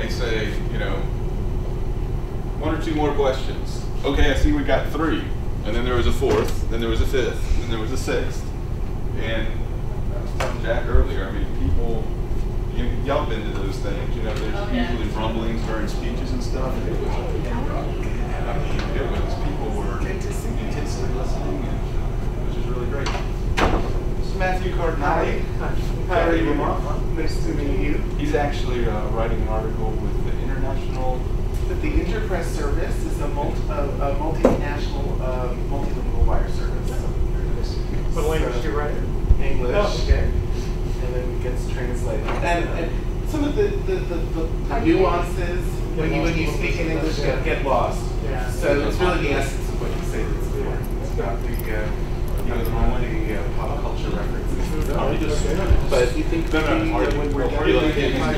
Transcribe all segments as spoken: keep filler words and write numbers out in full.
they'd say, you know, one or two more questions. Okay, I see we got three. And then there was a fourth, then there was a fifth, then there was a sixth. And I was telling Jack earlier, I mean, people, you, y'all been to those things, you know, there's oh, yeah. usually rumblings during speeches and stuff. And it was, I mean, it was, people were intensely listening, and it was just really great. This is Matthew Cardinale. Hi. Hi, are you? Nice to meet you. He's actually uh, writing an article with the International... That the Interpress service is a, multi, a, a multinational, uh, multilingual wire service. What language do you write in? English. Oh, okay. And then it gets translated. And, and some of the, the, the, the, the nuances when you when you speak in English get, get lost. Yeah. So it's really the essence of what you say that's important. It's not the uh, you know the normally uh, pop culture references. Are you just, but you think no, no, are you, we're are you like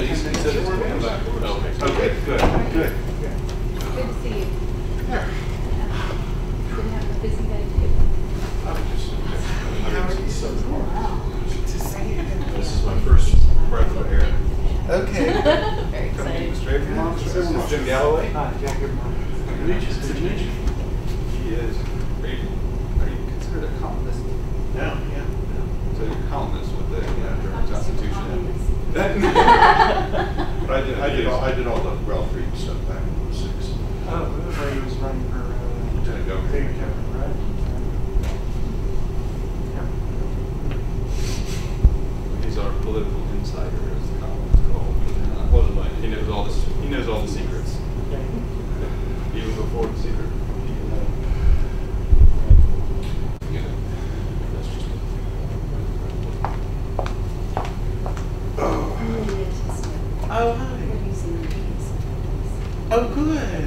okay, good, good. Good to see you. Yeah. Didn't have a busy day too. I was just, How are you? so Wow. Good to see you. This is my first breath of air. Okay. Very excited. Straight from Monsters. This is Jim Galloway. Hi, Jack. Good morning. Regis, it's Regis. He is. Are you, are you considered a columnist? Yeah, yeah. So you're a columnist with the uh, Constitution. But I did, I did, all, I did all the Ralph Reed stuff back in the sixties. Oh, where he was running for uh, Lieutenant Governor. David Kevin, right? Yeah. He's our political insider, as the column is called. Uh, wasn't like he knows all this. He knows all the secrets, Okay. even before the secret. You know, that's just. Oh. Oh, hi. Oh, good.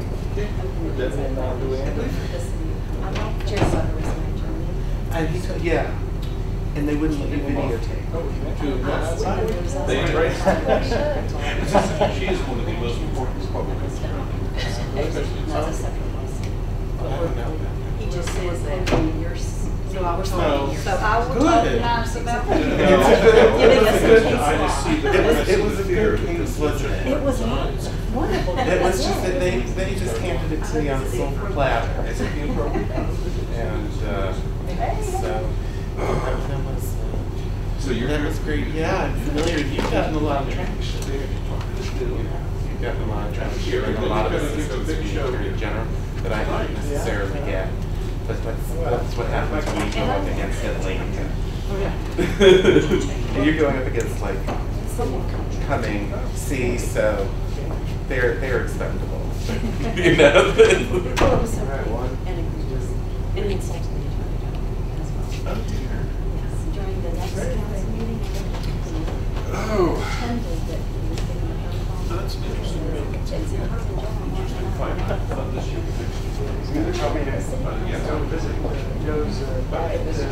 And he told, yeah. And they wouldn't let you videotape. They embrace She is one of the most important public He just says that you're. So I was No. So I will Good. talk nice about It's it. a good- Giving us some it was a case good- I law. just see the- It was, it was a good case, wasn't it? It was wonderful. It was just that they, they just handed it to me on a silver platter. And, uh, so, that was, uh, So you're that was great. Yeah, I'm familiar. You've gotten a lot of traction. You've gotten a lot of traction. And a lot of assistance in general that I don't necessarily get. But that's, that's what happens when you go up against Atlanta. Oh, yeah. And you're going up against, like, Cumming, C, so they're, they're expendable. You know? Oh, it was so great. And it was just, and he insulted the attorney general as well. Oh, dear. Yes, during the next council meeting, Oh. pretended that he was giving a phone call. So that's interesting. It's in the attorney Interesting general. fight. I thought this year was I'll be there. yeah. So visiting Joe's uh,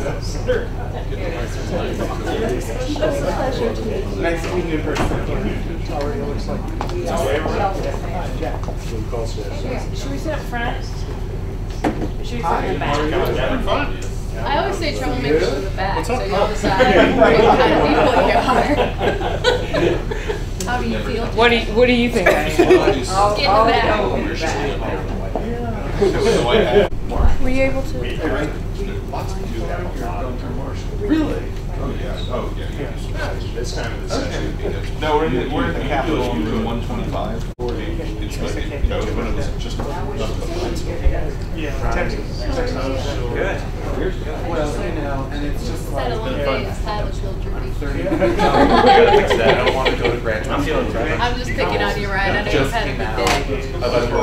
It was a pleasure to meet you. Nice to meet you in person. uh, already looks like. We all- we all- Hi, Jack. Should we sit up front? Should we sit Hi. in the back? Having fun. I always say troublemakers in the back, so y'all decide what kind of people you are. How do you feel? What do you, what do you think I am? I'll get in the back. Were you able to? Lots to do out here at Gunter Marshall. Really? Oh, yeah. Oh, yeah. yeah. It's kind of the Okay. No, we're in the, we're in the Capitol in room one twenty-five. It's like, you know, one of those just nothing but lines. Yeah, Texas. Good. Well, you know, and it's just like Settle in days, stylish little droopy. thirty. I fix that. I don't want to go to graduate. I'm feeling great. I'm just picking on you, Ryan. I know you've had a good day.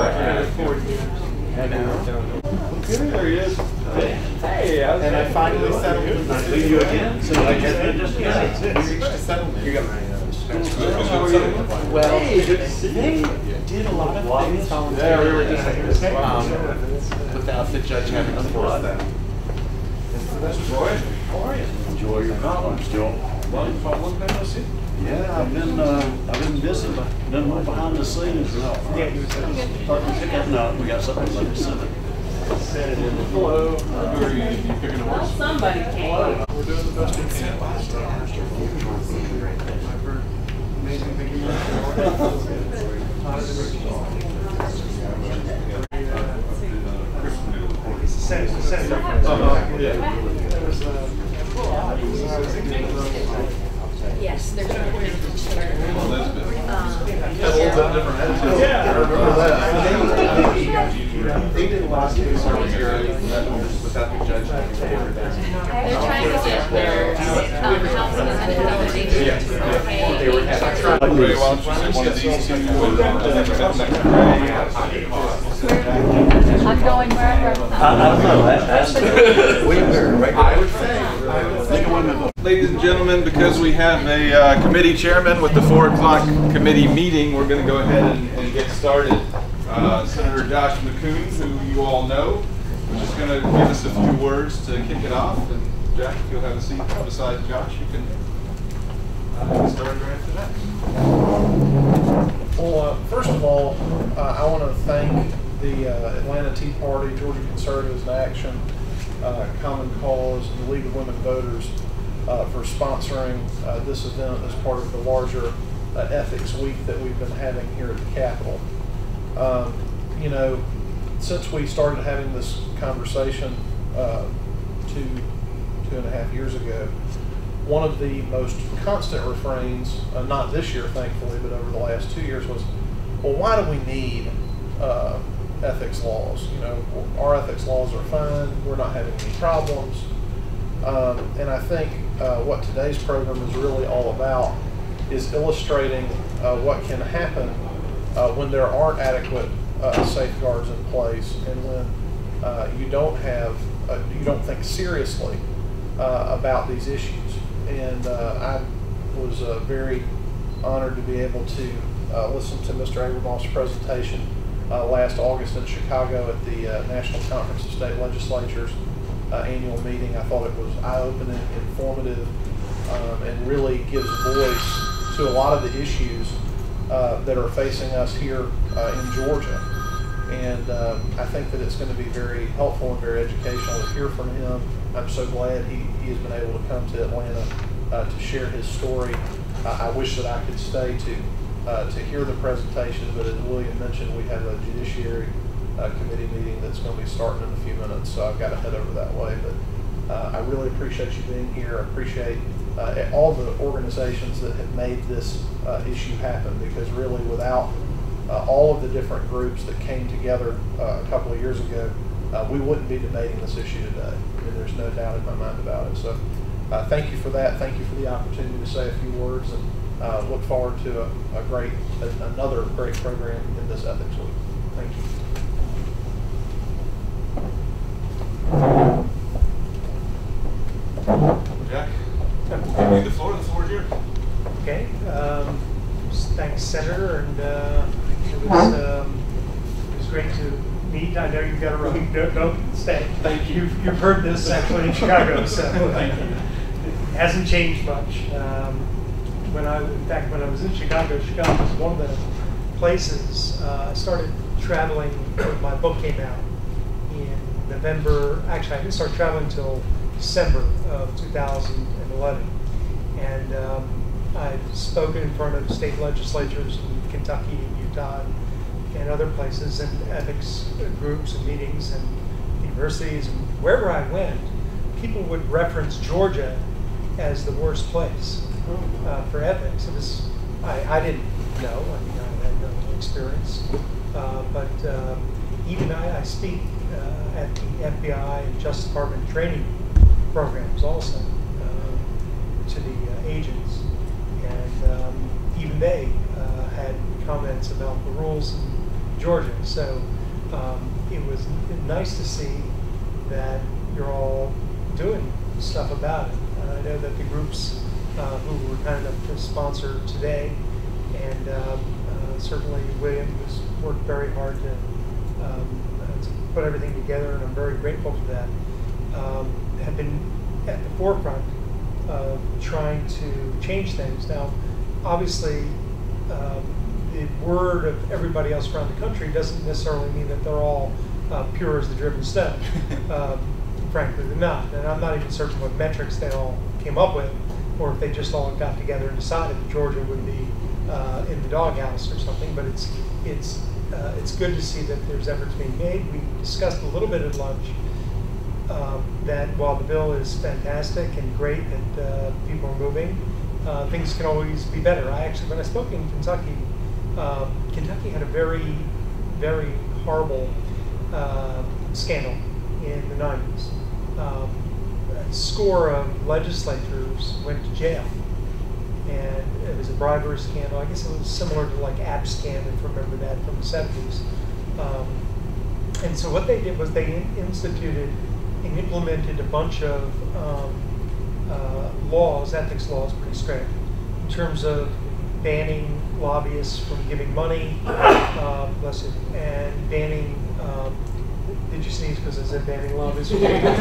I know. There he is. Hey, how's And I finally settled with my See you again? So I guess we reached a settlement. You got my, uh, Well, they did a lot of things voluntarily. Yeah, we were just saying. um, without the judge having to force them. Roy, how are you? Enjoy your columns, Joe. Well, you fought one time, I see. Yeah, I've been, uh, I've been busy, been more behind the scenes. Yeah, he was Starting to pick up now, we got something like this. Hello. Who are you, you picking a Well, horse? somebody came. We're doing the best we can. amazing thing you It's the same, the same. Uh-huh, yeah. It was, uh, I was thinking of, Yes, they're trying to win each other. Elizabeth. Had a little bit different attitude. Yeah. I remember that. They did last year, so here, without the judge having to order them. They're trying to get their um, housing and accommodation to pay. They were having trouble. Ray, why don't you send one of these two? and, uh, I'm going wherever. I don't know, that, that's, we were right. I would say, I would say. Ladies and gentlemen, because we have a uh, committee chairman with the four o'clock committee meeting, we're going to go ahead and, and get started. Uh, Senator Josh McCoon, who you all know, is just going to give us a few words to kick it off. And Jack, if you'll have a seat beside Josh, you can uh, get started right after that. Well, uh, first of all, uh, I want to thank the uh, Atlanta Tea Party, Georgia Conservatives in Action, uh, Common Cause, and the League of Women Voters uh, for sponsoring uh, this event as part of the larger uh, Ethics Week that we've been having here at the Capitol. Um, you know, since we started having this conversation uh, two, two and a half years ago, one of the most constant refrains, uh, not this year thankfully, but over the last two years was, well, why do we need uh, ethics laws? You know, our ethics laws are fine, we're not having any problems. Um, and I think uh, what today's program is really all about is illustrating uh, what can happen uh, when there aren't adequate uh, safeguards in place, and when uh, you don't have, uh, you don't think seriously uh, about these issues. And uh, I was uh, very honored to be able to uh, listen to Mister Abramoff's presentation uh, last August in Chicago at the uh, National Conference of State Legislatures uh, annual meeting. I thought it was eye-opening, informative, um, and really gives voice to a lot of the issues uh, that are facing us here uh, in Georgia. And uh, I think that it's going to be very helpful and very educational to hear from him. I'm so glad he, he has been able to come to Atlanta uh, to share his story. Uh, I wish that I could stay to uh, to hear the presentation, but as William mentioned, we have a Judiciary uh, Committee meeting that's going to be starting in a few minutes, so I've got to head over that way. But uh, I really appreciate you being here. I appreciate uh, all the organizations that have made this uh, issue happen, because really without uh, all of the different groups that came together uh, a couple of years ago, Uh, we wouldn't be debating this issue today. I mean, there's no doubt in my mind about it. So uh, thank you for that. Thank you for the opportunity to say a few words, and uh, look forward to a, a great, a, another great program in this Ethics Week. Thank you. Jack, give me the floor. The floor is yours. okay. Um, thanks, Senator, and uh, it was um, it was great to meet. I know you've got to run. Don't, don't stay. Thank you. You've, you've heard this actually in Chicago, so thank you. It hasn't changed much. Um, when I, in fact, when I was in Chicago, Chicago was one of the places uh, I started traveling when my book came out in November. Actually, I didn't start traveling until December of two thousand eleven, and um, I've spoken in front of state legislatures in Kentucky and Utah and other places, and ethics groups and meetings and universities, and wherever I went, people would reference Georgia as the worst place uh, for ethics. It was, I, I didn't know, I mean, I had no experience, uh, but uh, even I, I speak uh, at the F B I and Justice Department training programs also uh, to the uh, agents, and um, even they uh, had comments about the rules in Georgia. So um, it was nice to see that you're all doing stuff about it. Uh, I know that the groups uh, who were kind enough to sponsor today, and um, uh, certainly William has worked very hard to, um, uh, to put everything together, and I'm very grateful for that, um, have been at the forefront of trying to change things. Now, obviously, um, the word of everybody else around the country doesn't necessarily mean that they're all uh, pure as the driven stone. uh, frankly, they're not. And I'm not even certain what metrics they all came up with, or if they just all got together and decided that Georgia would be uh, in the doghouse or something, but it's it's uh, it's good to see that there's efforts being made. We discussed a little bit at lunch um, that while the bill is fantastic and great that uh, people are moving, uh, things can always be better. I actually, when I spoke in Kentucky, uh, Kentucky had a very, very horrible uh, scandal in the nineties. Um, a score of legislators went to jail. And it was a bribery scandal. I guess it was similar to like Abscam, if you remember that from the seventies. Um, and so what they did was they in instituted and implemented a bunch of um, uh, laws, ethics laws, pretty strict, in terms of banning lobbyists from giving money, um, bless you, and banning, um, did you sneeze because I said banning lobbyists?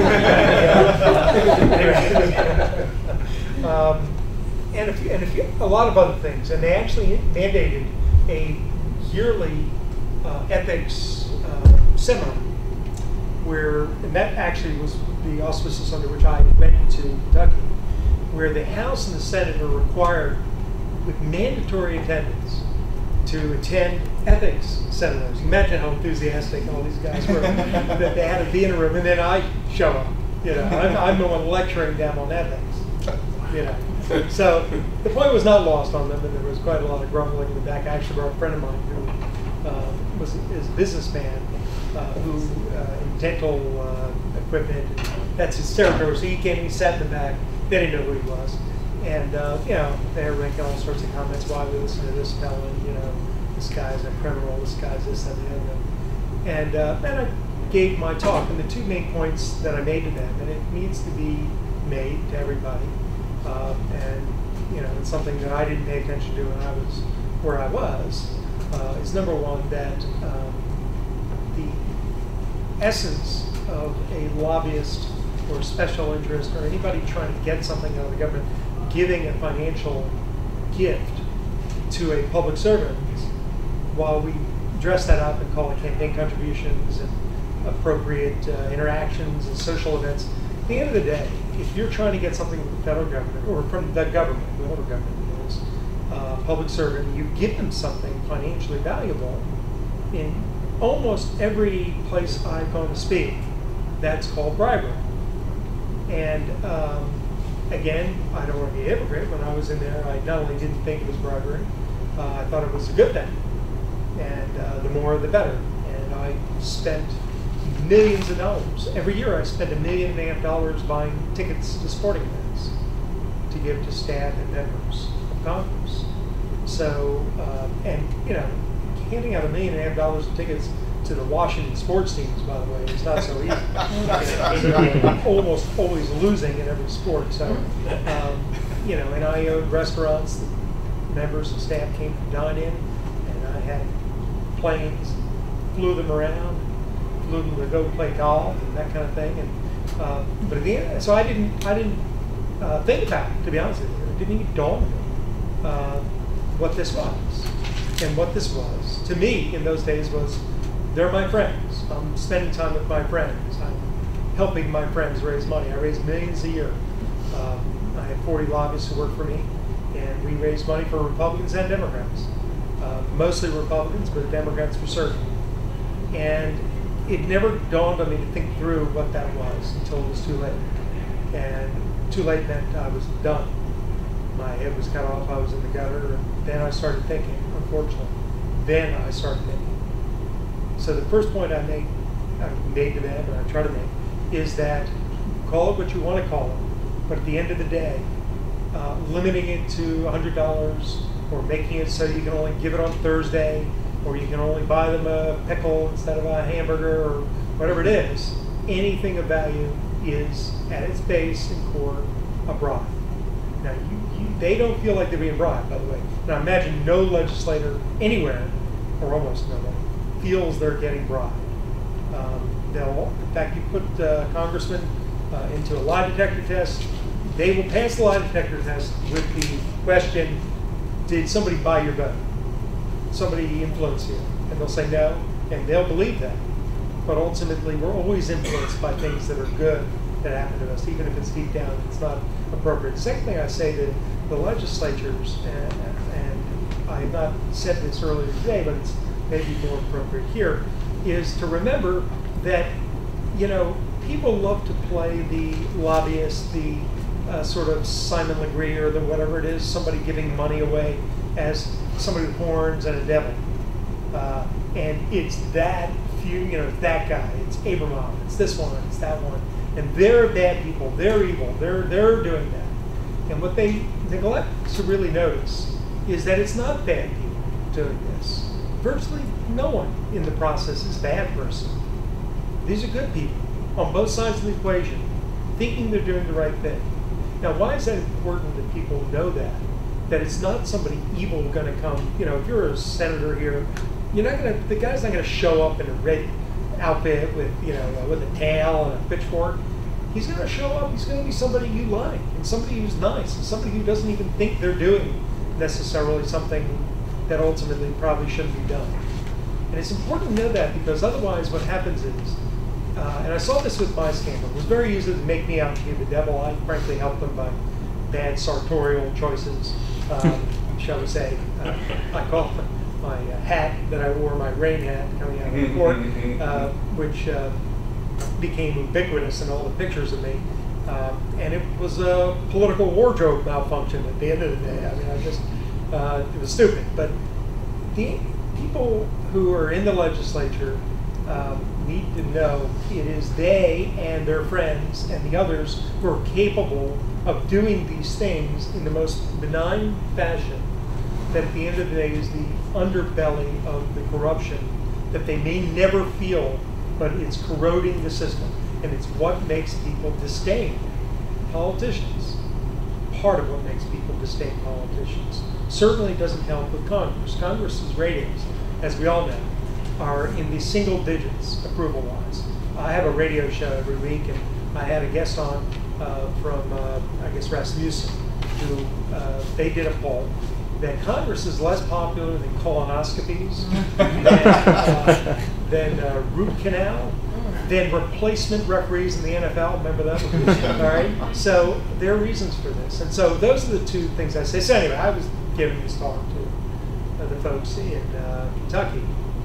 um, And a, few, and a, few, a lot of other things. And they actually mandated a yearly uh, ethics uh, seminar where, and that actually was the auspices under which I went to Kentucky, where the House and the Senate are required with mandatory attendance to attend ethics seminars. Imagine how enthusiastic all these guys were that they had to be in a room, and then I show up. You know, I'm, I'm the one lecturing them on ethics. You know. So the point was not lost on them, and there was quite a lot of grumbling in the back. I actually brought a friend of mine who uh, was is a businessman uh, who uh, in dental uh, equipment. That's his territory. So he came and he sat in the back. They didn't know who he was, and uh, you know they were making all sorts of comments. Why we listen to this fellow? You know, this guy's a criminal. This guy's this and the other. And uh, then I gave my talk, and the two main points that I made to them, and it needs to be made to everybody. Uh, and you know, it's something that I didn't pay attention to when I was where I was. Uh, is number one that um, the essence of a lobbyist or special interest or anybody trying to get something out of the government, giving a financial gift to a public servant, while we dress that up and call it campaign contributions and appropriate uh, interactions and social events, at the end of the day, if you're trying to get something from the federal government or from the government, whatever government it is, uh, public servant, you give them something financially valuable. In almost every place I've gone to speak, that's called bribery. And um, again, I don't want to be a hypocrite. When I was in there, I not only didn't think it was bribery, uh, I thought it was a good thing. And uh, the more, the better. And I spent millions of dollars. Every year I spend a million and a half dollars buying tickets to sporting events to give to staff and members of Congress. So, uh, and you know, handing out a million and a half dollars in tickets to the Washington sports teams, by the way, is not so easy. I'm almost always losing in every sport. So, um, you know, and I owned restaurants that members and staff came to dine in, and I had planes, flew them around, flew them to go play golf and that kind of thing. And uh, but at the end, so I didn't, I didn't uh, think about it, to be honest with you. It didn't even dawn on me uh, what this was, and what this was to me in those days was, they're my friends. I'm spending time with my friends. I'm helping my friends raise money. I raise millions a year. Um, I have forty lobbyists who work for me, and we raise money for Republicans and Democrats. Uh, mostly Republicans, but Democrats for certain. And it never dawned on me to think through what that was until it was too late. And too late meant I was done. My head was cut off, I was in the gutter, and then I started thinking, unfortunately. Then I started thinking. So the first point I made, I made to them, and I try to make, is that call it what you want to call it, but at the end of the day, uh, limiting it to one hundred dollars, or making it so you can only give it on Thursday, or you can only buy them a pickle instead of a hamburger, or whatever it is, anything of value is, at its base and core, a bribe. Now, you, you, they don't feel like they're being bribed, by the way. Now, imagine no legislator anywhere, or almost nobody, feels they're getting bribed. Um, they'll, in fact, you put uh, congressmen uh, into a lie detector test, they will pass the lie detector test with the question, did somebody buy your vote? Somebody influence you? And they'll say no, and they'll believe that. But ultimately, we're always influenced by things that are good that happen to us, even if it's deep down, it's not appropriate. The second thing I say to the legislatures and, and I have not said this earlier today, but it's maybe more appropriate here, is to remember that, you know, people love to play the lobbyist, the uh, sort of Simon Legree or the whatever it is, somebody giving money away as somebody with horns and a devil. Uh, and it's that few, you know, it's that guy, it's Abramoff, it's this one, it's that one. And they're bad people, they're evil, they're, they're doing that. And what they neglect to really notice is that it's not bad people doing this. Virtually no one in the process is a bad person. These are good people on both sides of the equation, thinking they're doing the right thing. Now, why is that important that people know that? That it's not somebody evil going to come, you know, if you're a senator here, you're not going to, the guy's not going to show up in a red outfit with, you know, with a tail and a pitchfork. He's going to show up, he's going to be somebody you like, and somebody who's nice, and somebody who doesn't even think they're doing necessarily something that ultimately probably shouldn't be done. And it's important to know that, because otherwise what happens is, uh, and I saw this with my scandal, it was very easy to make me out to be the devil. I frankly helped them by bad sartorial choices, um, shall we say. Uh, I call it my uh, hat that I wore, my rain hat coming out of the court, uh, which uh, became ubiquitous in all the pictures of me. Uh, and it was a political wardrobe malfunction at the end of the day. I mean, I just, uh, it was stupid. But the people who are in the legislature um, need to know it is they and their friends and the others who are capable of doing these things in the most benign fashion, that at the end of the day is the underbelly of the corruption that they may never feel, but it's corroding the system. And it's what makes people disdain politicians. Part of what makes people disdain politicians. Certainly doesn't help with Congress. Congress's ratings, as we all know, are in the single digits approval-wise. I have a radio show every week, and I had a guest on uh, from, uh, I guess, Rasmussen, who uh, they did a poll that Congress is less popular than colonoscopies, than, uh, than uh, root canal, than replacement referees in the N F L. Remember that? All right. So there are reasons for this, and so those are the two things I say. So anyway, I was giving this talk to uh, the folks in uh, Kentucky,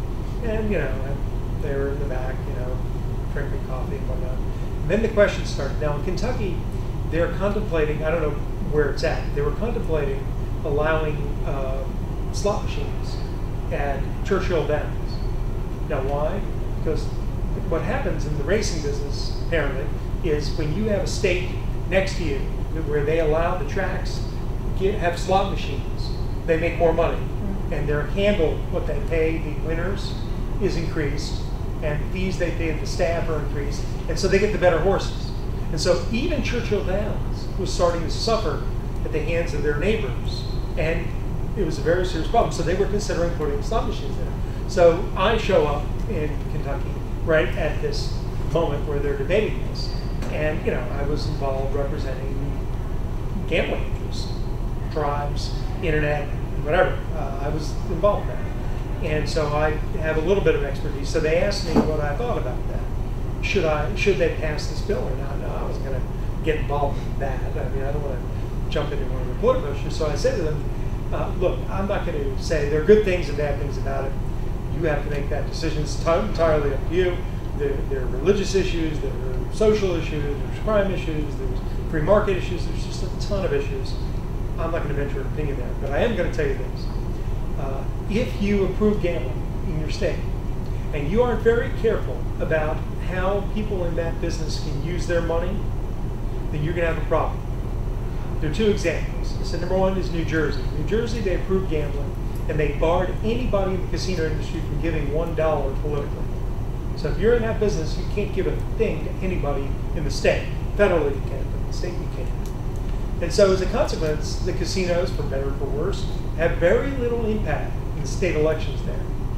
and you know, they were in the back, you know, drinking coffee and whatnot. And then the questions started. Now in Kentucky, they're contemplating. I don't know where it's at. They were contemplating allowing uh, slot machines at Churchill Downs. Now why? Because what happens in the racing business, apparently, is when you have a state next to you where they allow the tracks get, have slot machines, they make more money. And their handle, what they pay the winners, is increased, and the fees they pay the staff are increased, and so they get the better horses. And so even Churchill Downs was starting to suffer at the hands of their neighbors, and it was a very serious problem. So they were considering putting slot machines there. So I show up in Kentucky right at this moment where they're debating this, and you know, I was involved representing gambling interests, tribes, internet, whatever. Uh, I was involved in that. And so I have a little bit of expertise. So they asked me what I thought about that. Should I, should they pass this bill or not? No, I wasn't going to get involved in that. I mean, I don't want to jump into one of the political issues. So I said to them, uh, look, I'm not going to say there are good things and bad things about it. You have to make that decision. It's entirely up to you. There, there are religious issues, there are social issues, there's crime issues, there's free market issues, there's just a ton of issues. I'm not going to venture an opinion there, but I am going to tell you this. Uh, if you approve gambling in your state, and you aren't very careful about how people in that business can use their money, then you're going to have a problem. There are two examples. So number one is New Jersey. New Jersey, they approved gambling, and they barred anybody in the casino industry from giving one dollar politically. So if you're in that business, you can't give a thing to anybody in the state. Federally you can, but in the state you can't. And so as a consequence, the casinos, for better or for worse, have very little impact in the state elections there.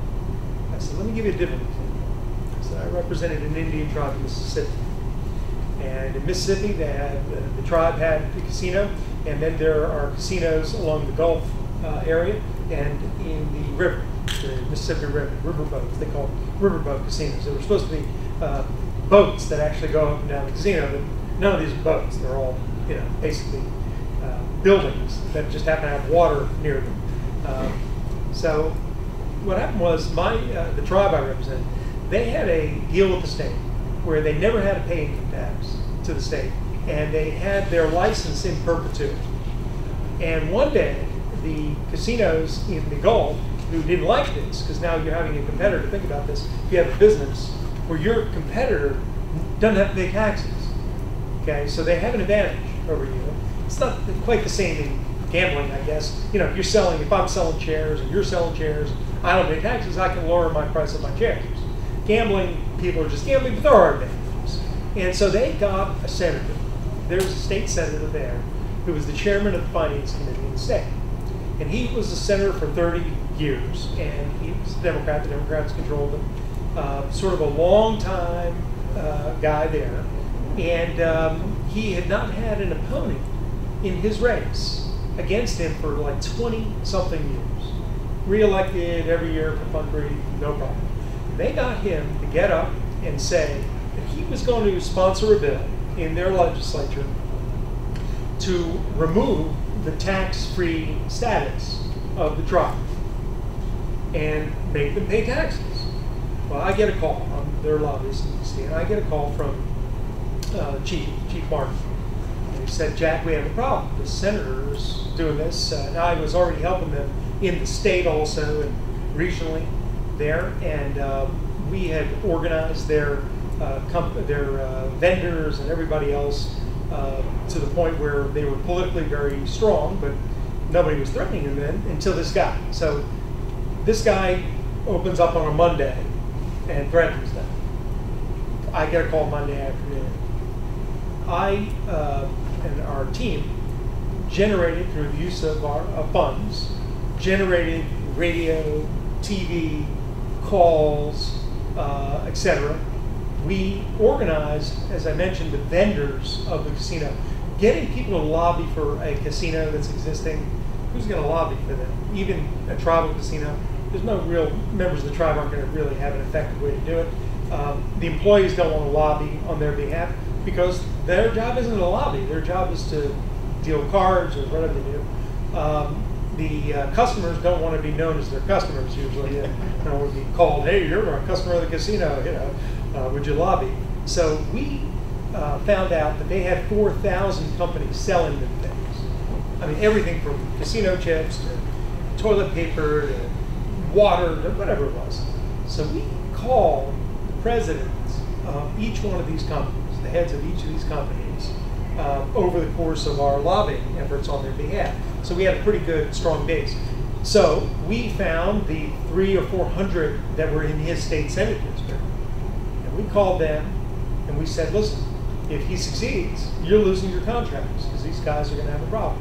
I said, let me give you a different example. I said, I represented an Indian tribe in Mississippi. And in Mississippi, they had, the, the tribe had the casino, and then there are casinos along the Gulf uh, area and in the river, the Mississippi River, river boats. They call them riverboat casinos. There were supposed to be uh, boats that actually go up and down the casino, but none of these are boats. They're all, you know, basically uh, buildings that just happen to have water near them. Uh, So what happened was my uh, the tribe I represented, they had a deal with the state where they never had to pay income tax to the state, and they had their license in perpetuity. And one day, the casinos in the Gulf, who didn't like this, because now you're having a competitor, think about this, if you have a business where your competitor doesn't have to pay taxes, okay, so they have an advantage over you. It's not quite the same in gambling, I guess. You know, if you're selling, if I'm selling chairs and you're selling chairs, I don't pay taxes, I can lower my price of my chairs. Gambling, people are just gambling, but there are advantages. And so they got a senator. There was a state senator there who was the chairman of the finance committee in the state. And he was a senator for thirty years, and he was a Democrat. The Democrats controlled him. Uh, sort of a long time uh, guy there. And um, he had not had an opponent in his race against him for like twenty something years. Re-elected every year for fun free, no problem. They got him to get up and say that he was going to sponsor a bill in their legislature to remove the tax-free status of the tribe and make them pay taxes. Well, I get a call. I'm their lobbyist in D C, and I get a call from uh, Chief, Chief Martin. And he said, Jack, we have a problem. The senator's doing this. Uh, and I was already helping them in the state also and regionally there. And uh, we had organized their, uh, comp- their uh, vendors and everybody else uh, to the point where they were politically very strong, but nobody was threatening them then until this guy. So this guy opens up on a Monday and threatens them. I get a call Monday afternoon. I uh, and our team generated, through the use of our uh, funds, generated radio, T V, calls, uh, et cetera. We organized, as I mentioned, the vendors of the casino, getting people to lobby for a casino that's existing. Who's going to lobby for them? Even a tribal casino, there's no real members of the tribe aren't going to really have an effective way to do it. Um, the employees don't want to lobby on their behalf because their job isn't to lobby. Their job is to deal cards or whatever they do. Um, the uh, customers don't want to be known as their customers usually. They don't want to be called, hey, you're a customer of the casino, you know, uh, would you lobby? So we uh, found out that they had four thousand companies selling them things. I mean, everything from casino chips to toilet paper to water to whatever it was. So we called the presidents of each one of these companies, the heads of each of these companies, uh, over the course of our lobbying efforts on their behalf. So we had a pretty good, strong base. So we found the three or four hundred that were in his state senate district, and we called them and we said, listen, if he succeeds, you're losing your contracts because these guys are going to have a problem.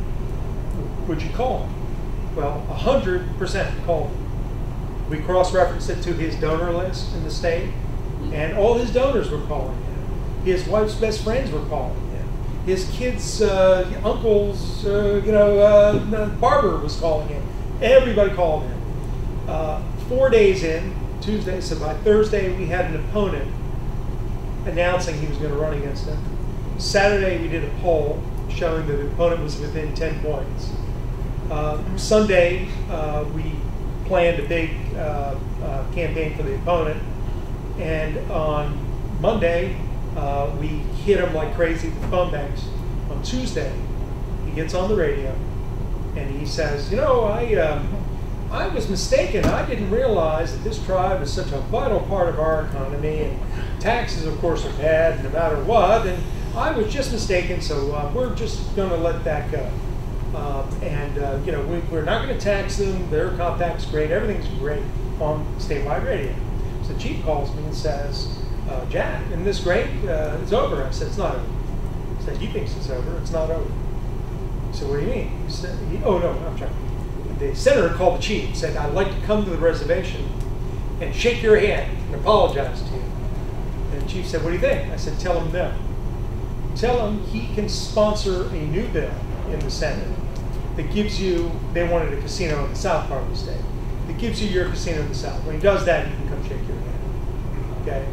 Would you call him? Well, one hundred percent called him. We cross-referenced it to his donor list in the state, and all his donors were calling him. His wife's best friends were calling him. His kids' uh, uncles, uh, you know, uh, barber was calling him. Everybody called him. Uh, four days in, Tuesday, so by Thursday we had an opponent announcing he was going to run against him. Saturday we did a poll showing that the opponent was within ten points. Uh, Sunday uh, we planned a big uh, uh, campaign for the opponent, and on Monday uh, we hit him like crazy with phone banks. On Tuesday he gets on the radio and he says, you know, I um, I was mistaken. I didn't realize that this tribe is such a vital part of our economy, and taxes of course are bad no matter what, and I was just mistaken, so uh, we're just going to let that go. Um, and, uh, you know, we, we're not going to tax them. Their compact's great. Everything's great on statewide radio. So the chief calls me and says, uh, Jack, isn't this great? Uh, it's over. I said, it's not over. He said, he thinks it's over. It's not over. I said, what do you mean? He said, he, oh, no, I'm sorry. The senator called the chief and said, I'd like to come to the reservation and shake your hand and apologize to you. And the chief said, what do you think? I said, tell him no. Tell him he can sponsor a new bill in the Senate that gives you, they wanted a casino in the south part of the state, that gives you your casino in the south. When he does that, you can come shake your hand. Okay?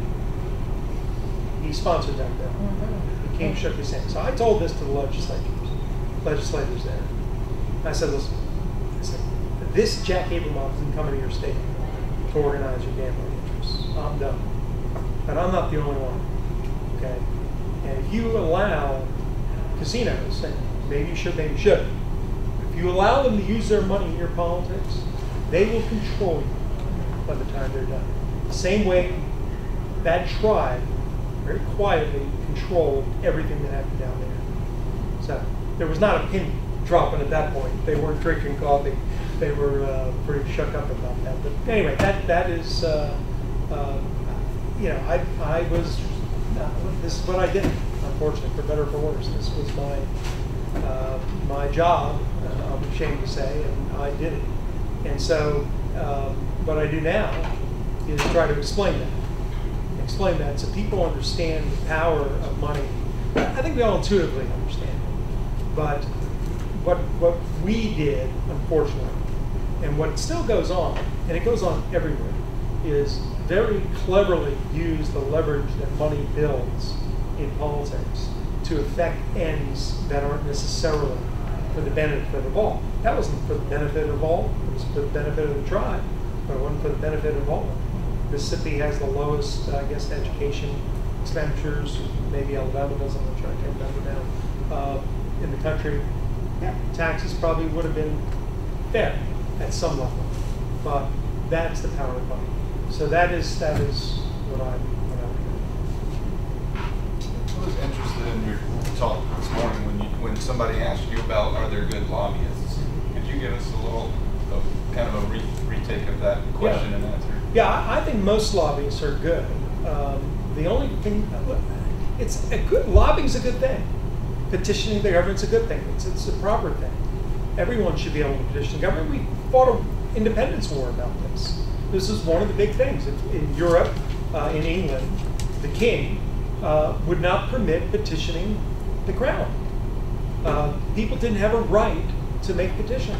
He sponsored that bill. He came, shook his hand. So I told this to the legislators, legislators there. I said, listen, I said, this Jack Abramoff isn't coming to your state to organize your gambling interests. I'm done. And I'm not the only one, okay? And if you allow casinos, and maybe you should, maybe you shouldn't, if you allow them to use their money in your politics, they will control you by the time they're done. The same way that tribe very quietly controlled everything that happened down there. So there was not a pin dropping at that point. They weren't drinking coffee. They were uh, pretty shook up about that. But anyway, that that is, uh, uh, you know, I I was, uh, this is what I did, unfortunately, for better or for worse. This was my, uh, my job, uh, I'm ashamed to say, and I did it. And so um, what I do now is try to explain that. Explain that so people understand the power of money. I think we all intuitively understand it. But what what we did, unfortunately, and what still goes on, and it goes on everywhere, is very cleverly use the leverage that money builds in politics to affect ends that aren't necessarily for the benefit of all. That wasn't for the benefit of all, it was for the benefit of the tribe, but it wasn't for the benefit of all. Mississippi has the lowest, uh, I guess, education expenditures, maybe Alabama does, I'm not sure, I can't remember now, uh, in the country. Yeah, taxes probably would have been fair at some level, but that's the power of money. So that is that is what I what I I was interested in your talk this morning when you when somebody asked you about are there good lobbyists. Could you give us a little of, kind of a re retake of that question yeah. and answer? Yeah, I, I think most lobbyists are good. Um, the only thing, it's a good lobbying's a good thing. Petitioning the government's a good thing. It's it's a proper thing. Everyone should be able to petition the government. We fought an independence war about this. This is one of the big things. In, in Europe, uh, in England, the king uh, would not permit petitioning the crown. Uh, people didn't have a right to make petition.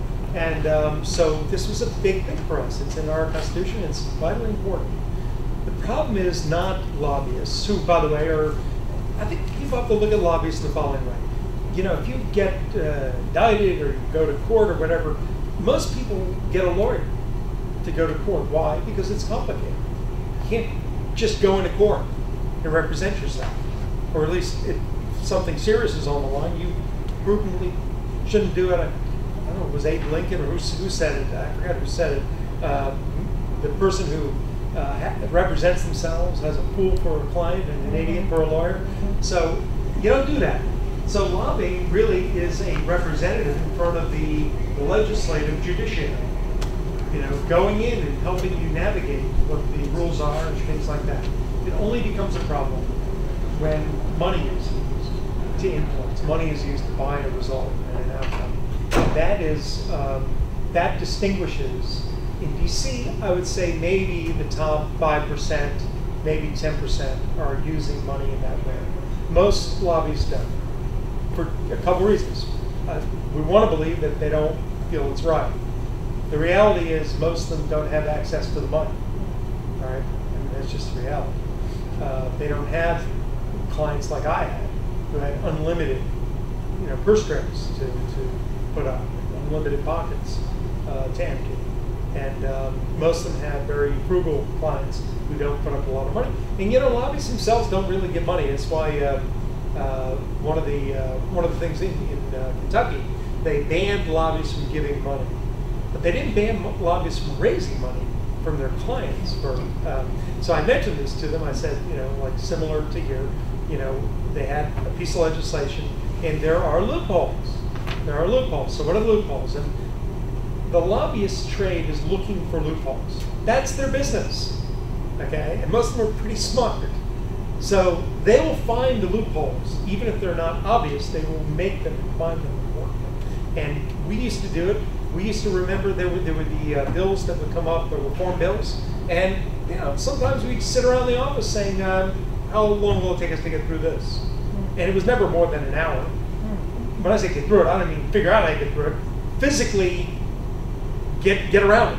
And um, so this was a big thing for us. It's in our Constitution. It's vitally important. The problem is not lobbyists, who, by the way, are, I think people have to look at lobbyists in the following way. You know, if you get uh, indicted or you go to court or whatever, most people get a lawyer to go to court. Why? Because it's complicated. You can't just go into court and represent yourself. Or at least if something serious is on the line, you prudently shouldn't do it. I don't know, it was Abe Lincoln or who, who said it, I forgot who said it. Uh, the person who uh, represents themselves has a fool for a client and an idiot for a lawyer. So you don't do that. So lobbying really is a representative in front of the legislative judiciary. You know, going in and helping you navigate what the rules are and things like that. It only becomes a problem when money is used to influence. Money is used to buy a result and an outcome. That is, um, that distinguishes, in D C, I would say maybe the top five percent, maybe ten percent are using money in that way. Most lobbyists don't, for a couple reasons. Uh, we want to believe that they don't feel it's right. The reality is most of them don't have access to the money, all right? I mean, that's just the reality. Uh, they don't have clients like I had, who had unlimited, you know, purse strings to, to put up, unlimited pockets uh, to empty. And um, most of them have very frugal clients who don't put up a lot of money. And you know, lobbyists themselves don't really get money. That's why uh, uh, one of the uh, one of the things in, in uh, Kentucky, they banned lobbyists from giving money, but they didn't ban lobbyists from raising money from their clients. For um, so I mentioned this to them. I said, you know, like similar to here, you know, they had a piece of legislation, and there are loopholes. There are loopholes. So what are the loopholes? And the lobbyist trade is looking for loopholes. That's their business, okay? And most of them are pretty smart. So they will find the loopholes. Even if they're not obvious, they will make them and find them and work them. And we used to do it. We used to remember there would, there would be uh, bills that would come up, the reform bills. And you know, sometimes we'd sit around the office saying, uh, how long will it take us to get through this? And it was never more than an hour. When I say get through it, I don't mean figure out how to get through it. Physically get get around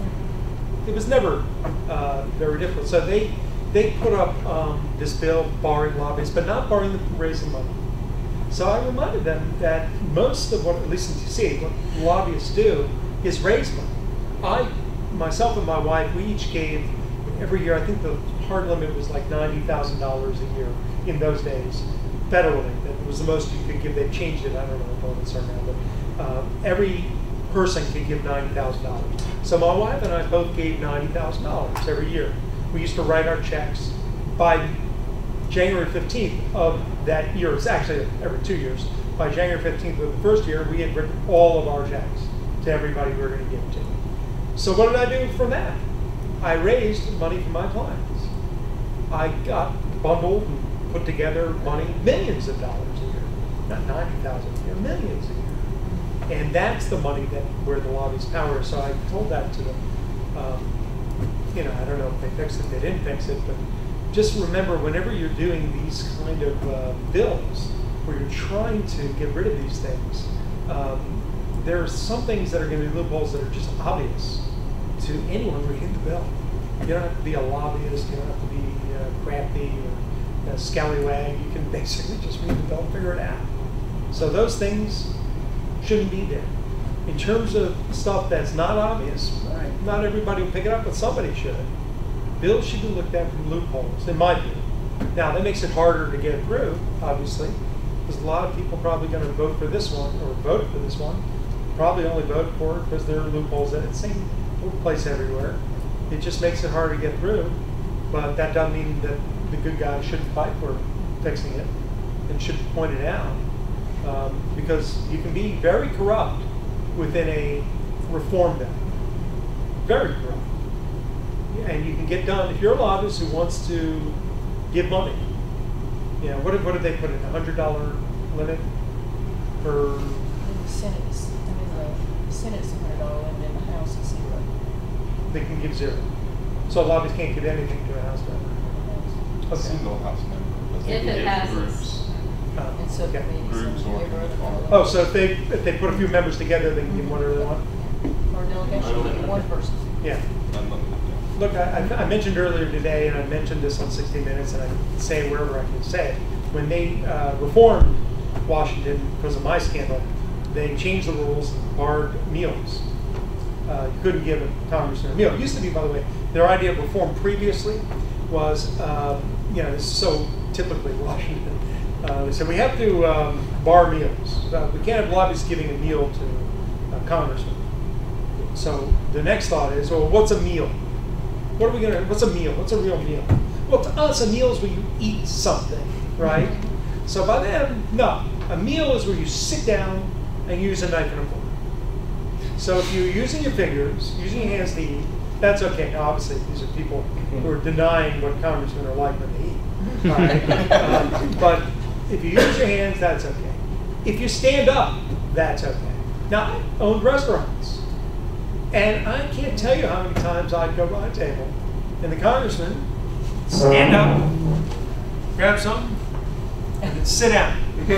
it. It was never uh, very difficult. So they they put up um, this bill barring lobbyists, but not barring them from raising money. So I reminded them that most of what, at least in D C, what lobbyists do is raise money. I, myself and my wife, we each gave every year, I think the hard limit was like ninety thousand dollars a year in those days, federally. That was the most you could give. They've changed it, I don't know what limits are now, but uh, every person could give ninety thousand dollars. So my wife and I both gave ninety thousand dollars every year. We used to write our checks. By January fifteenth of that year, it's actually every two years, by January fifteenth of the first year, we had written all of our checks to everybody we were going to give to. So what did I do from that? I raised money for my clients. I got bundled and put together money, millions of dollars a year. Not ninety thousand a year, millions a year. And that's the money that where the lobby's power is. So I told that to them. Um, you know, I don't know if they fixed it, they didn't fix it, but just remember, whenever you're doing these kind of uh, bills, where you're trying to get rid of these things, um, there are some things that are going to be loopholes that are just obvious to anyone reading the bill. You don't have to be a lobbyist, you don't have to be uh, crafty or a scallywag. You can basically just read the bill and figure it out. So those things shouldn't be there. In terms of stuff that's not obvious, right, not everybody will pick it up, but somebody should. Bills should be looked at from loopholes, in my view. Now, that makes it harder to get through, obviously, because a lot of people are probably going to vote for this one, or vote for this one, probably only vote for it because there are loopholes in it. Same place everywhere. It just makes it hard to get through, but that doesn't mean that the good guys shouldn't fight for fixing it and should point it out, um, because you can be very corrupt within a reform bill. Very corrupt. And you can get done, if you're a lobbyist who wants to give money, you know, what did, what did they put in, a one hundred dollar limit for? The Senate's, I mean, the Senate's one hundred dollar limit, and the House is zero. They can give zero. So lobbyists can't give anything to a House member. A single House member. but they If can it give passes. groups. Uh, And so okay. Groups or Oh, so if they, if they put a few members together, they can give whatever they want? Or delegation, one person. Yeah. Unlimited, yeah. Look, I, I mentioned earlier today, and I mentioned this on sixty minutes, and I say it wherever I can say it. When they uh, reformed Washington because of my scandal, they changed the rules and barred meals. Uh, you couldn't give a congressman a meal. It used to be, by the way, their idea of reform previously was, um, you know, this is so typically Washington. Uh, they said we have to um, bar meals. Uh, we can't have lobbyists giving a meal to a congressman. So the next thought is, well, what's a meal? What are we gonna? What's a meal? What's a real meal? Well, to us, a meal is where you eat something, right? So by them, no. A meal is where you sit down and use a knife and a fork. So if you're using your fingers, using your hands to eat, that's okay. Now, obviously, these are people who are denying what congressmen are like when they eat. All right? um, but if you use your hands, that's okay. If you stand up, that's okay. Now, I owned restaurants. And I can't tell you how many times I'd go by a table and the congressman stand up, grab something, and then sit down.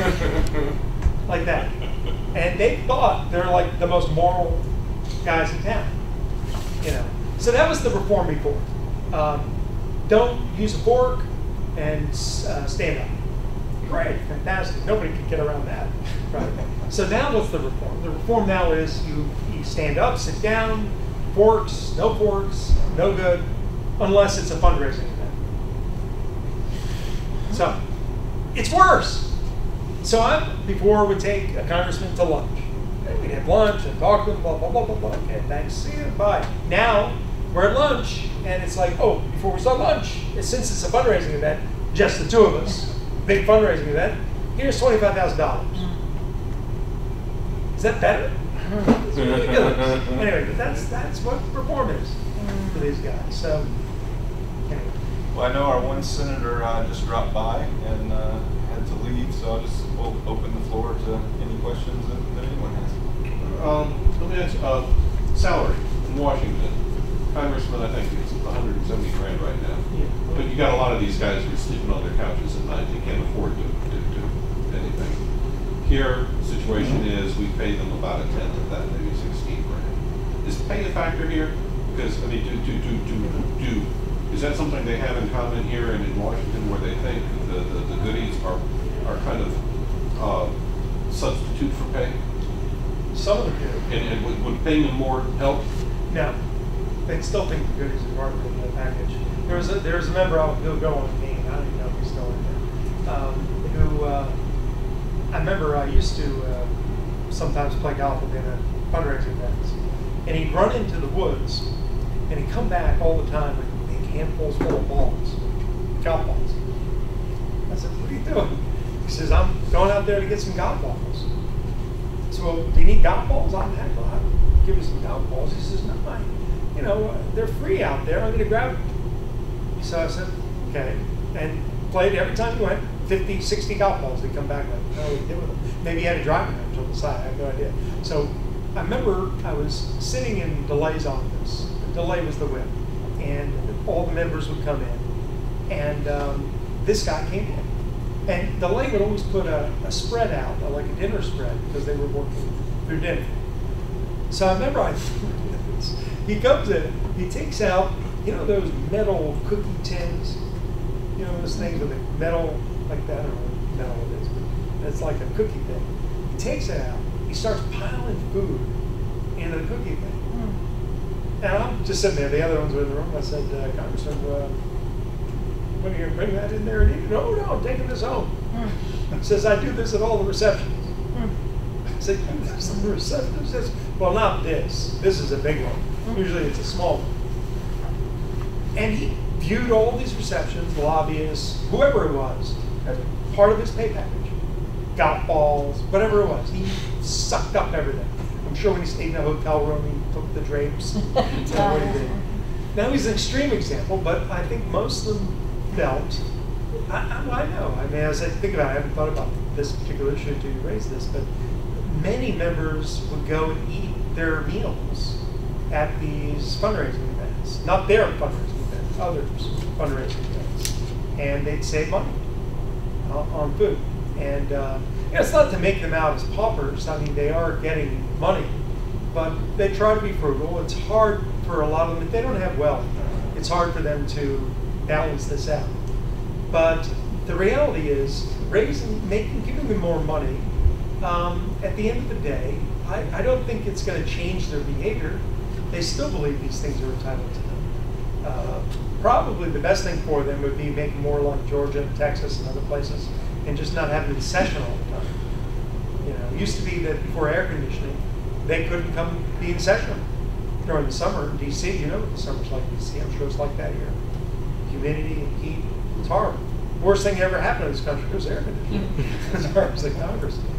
Like that. And they thought they're like the most moral guys in town. You know. So that was the reform before. Um, don't use a fork and uh, stand up. Great, fantastic. Nobody could get around that. Right? So now what's the reform? The reform now is you, you stand up, sit down, forks, no forks, no good, unless it's a fundraising event. So it's worse. So I, before, would take a congressman to lunch. And we'd have lunch and talk to them, blah, blah, blah, blah, blah. Okay, thanks, see you, bye. Now we're at lunch, and it's like, oh, before we start lunch, since it's a fundraising event, just the two of us, big fundraising event, here's twenty-five thousand dollars. Is that better? It's ridiculous. Anyway, but that's that's what reform is for these guys. So, anyway. Well, I know our one senator uh, just dropped by and uh, had to leave, so I'll just we'll open the floor to any questions that, that anyone has. Um, let me ask, uh, salary in Washington. Congressman, I think it's one hundred seventy grand right now. Yeah. But you got a lot of these guys who are sleeping on their couches at night. They can't afford to do, do anything. Here, the situation is we pay them about a tenth of that, maybe sixteen grand. Is pay a factor here? Because I mean, do do do do do. Is that something they have in common here and in Washington, where they think the the, the goodies are are kind of uh, substitute for pay? some of them do. And, and would, would paying them more help? No, they still think the goodies are part of the package. There was a, there was a member, I'll, he'll go on the meeting, I don't even know if he's still in there, um, who, uh, I remember I used to uh, sometimes play golf with him at fundraising events. And he'd run into the woods, and he'd come back all the time with big handfuls full of balls, golf balls. I said, what are you doing? He says, I'm going out there to get some golf balls. So, well, do you need golf balls? I'm happy. I'll give you some golf balls. He says, no, I, you know, uh, they're free out there. I'm going to grab them. So I said, okay. And played every time he went, fifty, sixty golf balls he'd come back with. I don't know what he did with them. Maybe he had a driving range on the side. I have no idea. So I remember I was sitting in DeLay's office. DeLay was the whip. And all the members would come in. And um, this guy came in. And DeLay would always put a, a spread out, like a dinner spread, because they were working through dinner. So I remember I, he comes in, he takes out, you know those metal cookie tins? You know those things with a metal like that, I don't know what metal it is, but it's like a cookie thing. He takes it out, he starts piling food into the cookie thing. Mm. And I'm just sitting there, the other ones were in the room. I said, uh, Congressman, uh, when are you going to bring that in there and eat it? No, no, I'm taking this home. Mm. He says, I do this at all the receptions. Mm. I said, you do this at the receptions? He says, well, not this. This is a big one. Mm. Usually it's a small one. And he viewed all these receptions, lobbyists, whoever it was, as part of his pay package. Golf balls, whatever it was. He sucked up everything. I'm sure when he stayed in a hotel room, he took the drapes. That's what he did. Now he's an extreme example, but I think most of them felt, I, I, I know, I mean, as I think about it, I haven't thought about this particular issue until you raised this, but many members would go and eat their meals at these fundraising events. Not their fundraising events, others' fundraising events. And they'd save money uh, on food. And uh, you know, it's not to make them out as paupers. I mean, they are getting money, but they try to be frugal. It's hard for a lot of them. If they don't have wealth, it's hard for them to balance this out. But the reality is, raising, making, giving them more money, um, at the end of the day, I, I don't think it's going to change their behavior. They still believe these things are entitled to them. Uh, probably the best thing for them would be making more like Georgia and Texas and other places, and just not having it in session all the time. You know, it used to be that before air conditioning, they couldn't come be in session during the summer in D C. You know what the summer's like in D C. I'm sure it's like that here. Humidity and heat, it's horrible. Worst thing ever happened in this country was air conditioning, as far as the Congress goes.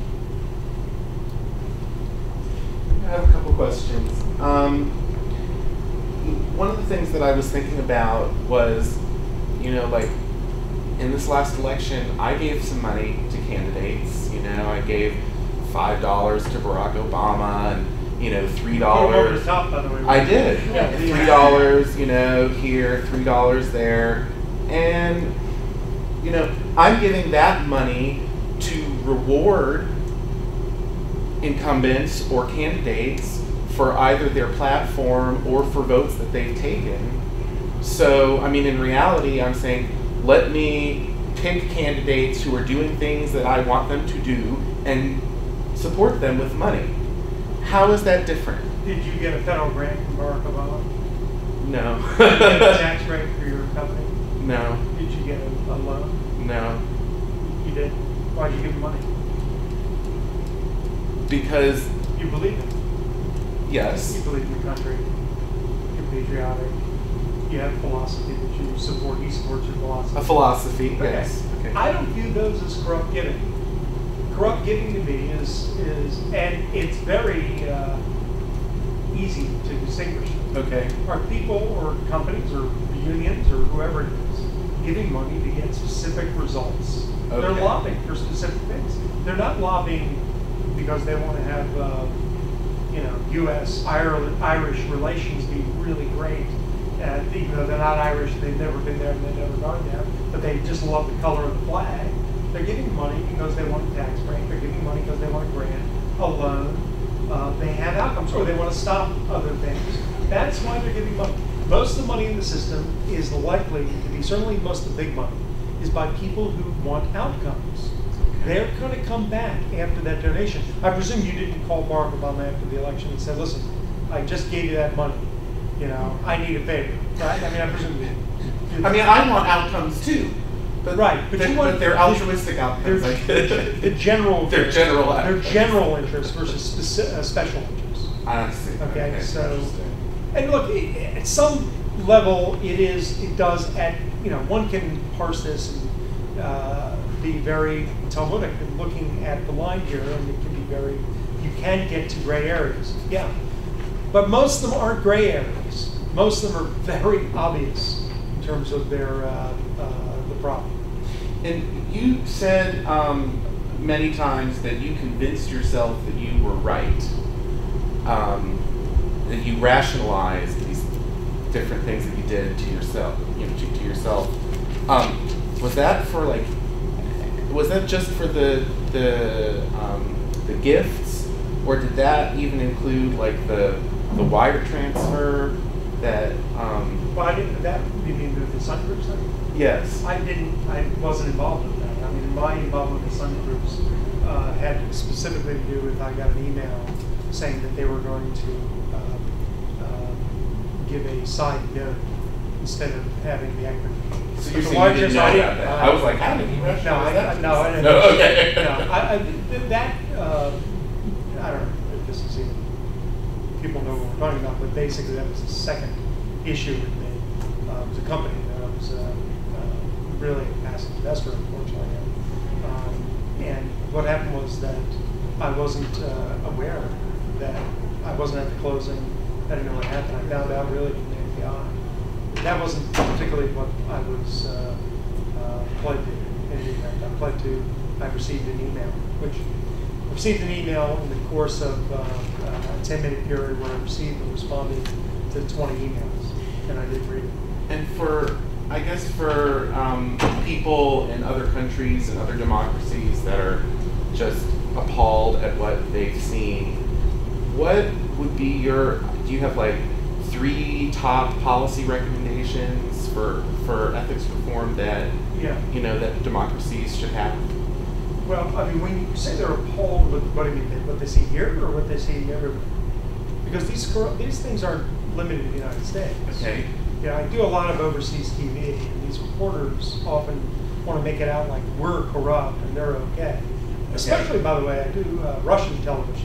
I have a couple questions. Um, one of the things that I was thinking about was, you know, like, in this last election, I gave some money to candidates. You know, I gave five dollars to Barack Obama, and you know, three dollars. Over the top, by the way. I did. Yeah. Three dollars, you know, here, three dollars there, and you know, I'm giving that money to reward incumbents or candidates for either their platform or for votes that they've taken. So, I mean, in reality, I'm saying, let me pick candidates who are doing things that I want them to do and support them with money. How is that different? Did you get a federal grant from Barack Obama? No. Did you get a tax rate for your company? No. Did you get a, a loan? No. You did? Why'd you give him money? Because... You believe it? Yes. You believe in your country. You're patriotic. You have a philosophy that you support. He supports your philosophy. A philosophy, Okay. yes. Okay. I don't view those as corrupt giving. Corrupt giving to me is, is and it's very uh, easy to distinguish. Okay. Are people or companies or unions or whoever it is giving money to get specific results? Okay. They're lobbying for specific things. They're not lobbying because they want to have, uh, you know, U S Ireland, Irish relations be really great. Uh, even though they're not Irish, they've never been there and they've never gone there, but they just love the color of the flag. They're giving money because they want a tax break. They're giving money because they want a grant, a loan. Uh, they have outcomes, or they want to stop other things. That's why they're giving money. Most of the money in the system is likely to be, certainly most of the big money, is by people who want outcomes. they're going to come back after that donation. I presume you didn't call Barack Obama after the election and said, listen, I just gave you that money. You know, I need a favor. Right? I mean, I presume you. I mean, I want outcomes too. But, right, but, but, you want, but they're altruistic outcomes. They're, Like, the general. They're general. They're general interest versus speci- uh, special interest. I see. Okay, okay so, and look, it, at some level, it is, it does at, you know, one can parse this and uh, be very Talmudic in looking at the line here, and it can be very, you can get to gray areas, yeah. But most of them aren't gray areas. Most of them are very obvious in terms of their, uh, uh, the problem. And you said um, many times that you convinced yourself that you were right. Um, that you rationalized these different things that you did to yourself, you know, to, to yourself. Um, was that for like? Was that just for the the um, the gifts, or did that even include like the the wire transfer that? Um, well, I didn't. That you mean with the Sun Groups thing? Yes. I didn't. I wasn't involved in that. I mean, my involvement with the Sun Groups uh, had specifically to do with I got an email saying that they were going to uh, uh, give a side note instead of having the equity. So you're the saying you didn't know I about that? I was like, how did you No, rationalize I, that? no, I didn't. No, okay. No, I, I, that, uh, I don't know if this is even, people know what we're talking about, but basically that was the second issue with me. Uh, it was a company that I was uh, uh, really a passive investor, unfortunately. Um, and what happened was that I wasn't uh, aware that I wasn't at the closing. I didn't know what happened. I found out really from the F B I. That wasn't particularly what I was uh, uh, pled to in the event. I pled to, I received an email, which I received an email in the course of uh, a ten minute period where I received and responded to twenty emails, and I did read it. And for, I guess for um, people in other countries and other democracies that are just appalled at what they've seen, what would be your, do you have like three top policy recommendations for, for ethics reform that, yeah. you know, that democracies should have? Well, I mean, when you say they're appalled with what do you mean, what they see here or what they see everywhere? Because these, these things aren't limited to the United States. Okay. Yeah, I do a lot of overseas T V, and these reporters often want to make it out like we're corrupt and they're okay. Especially, by the way, I do uh, Russian television.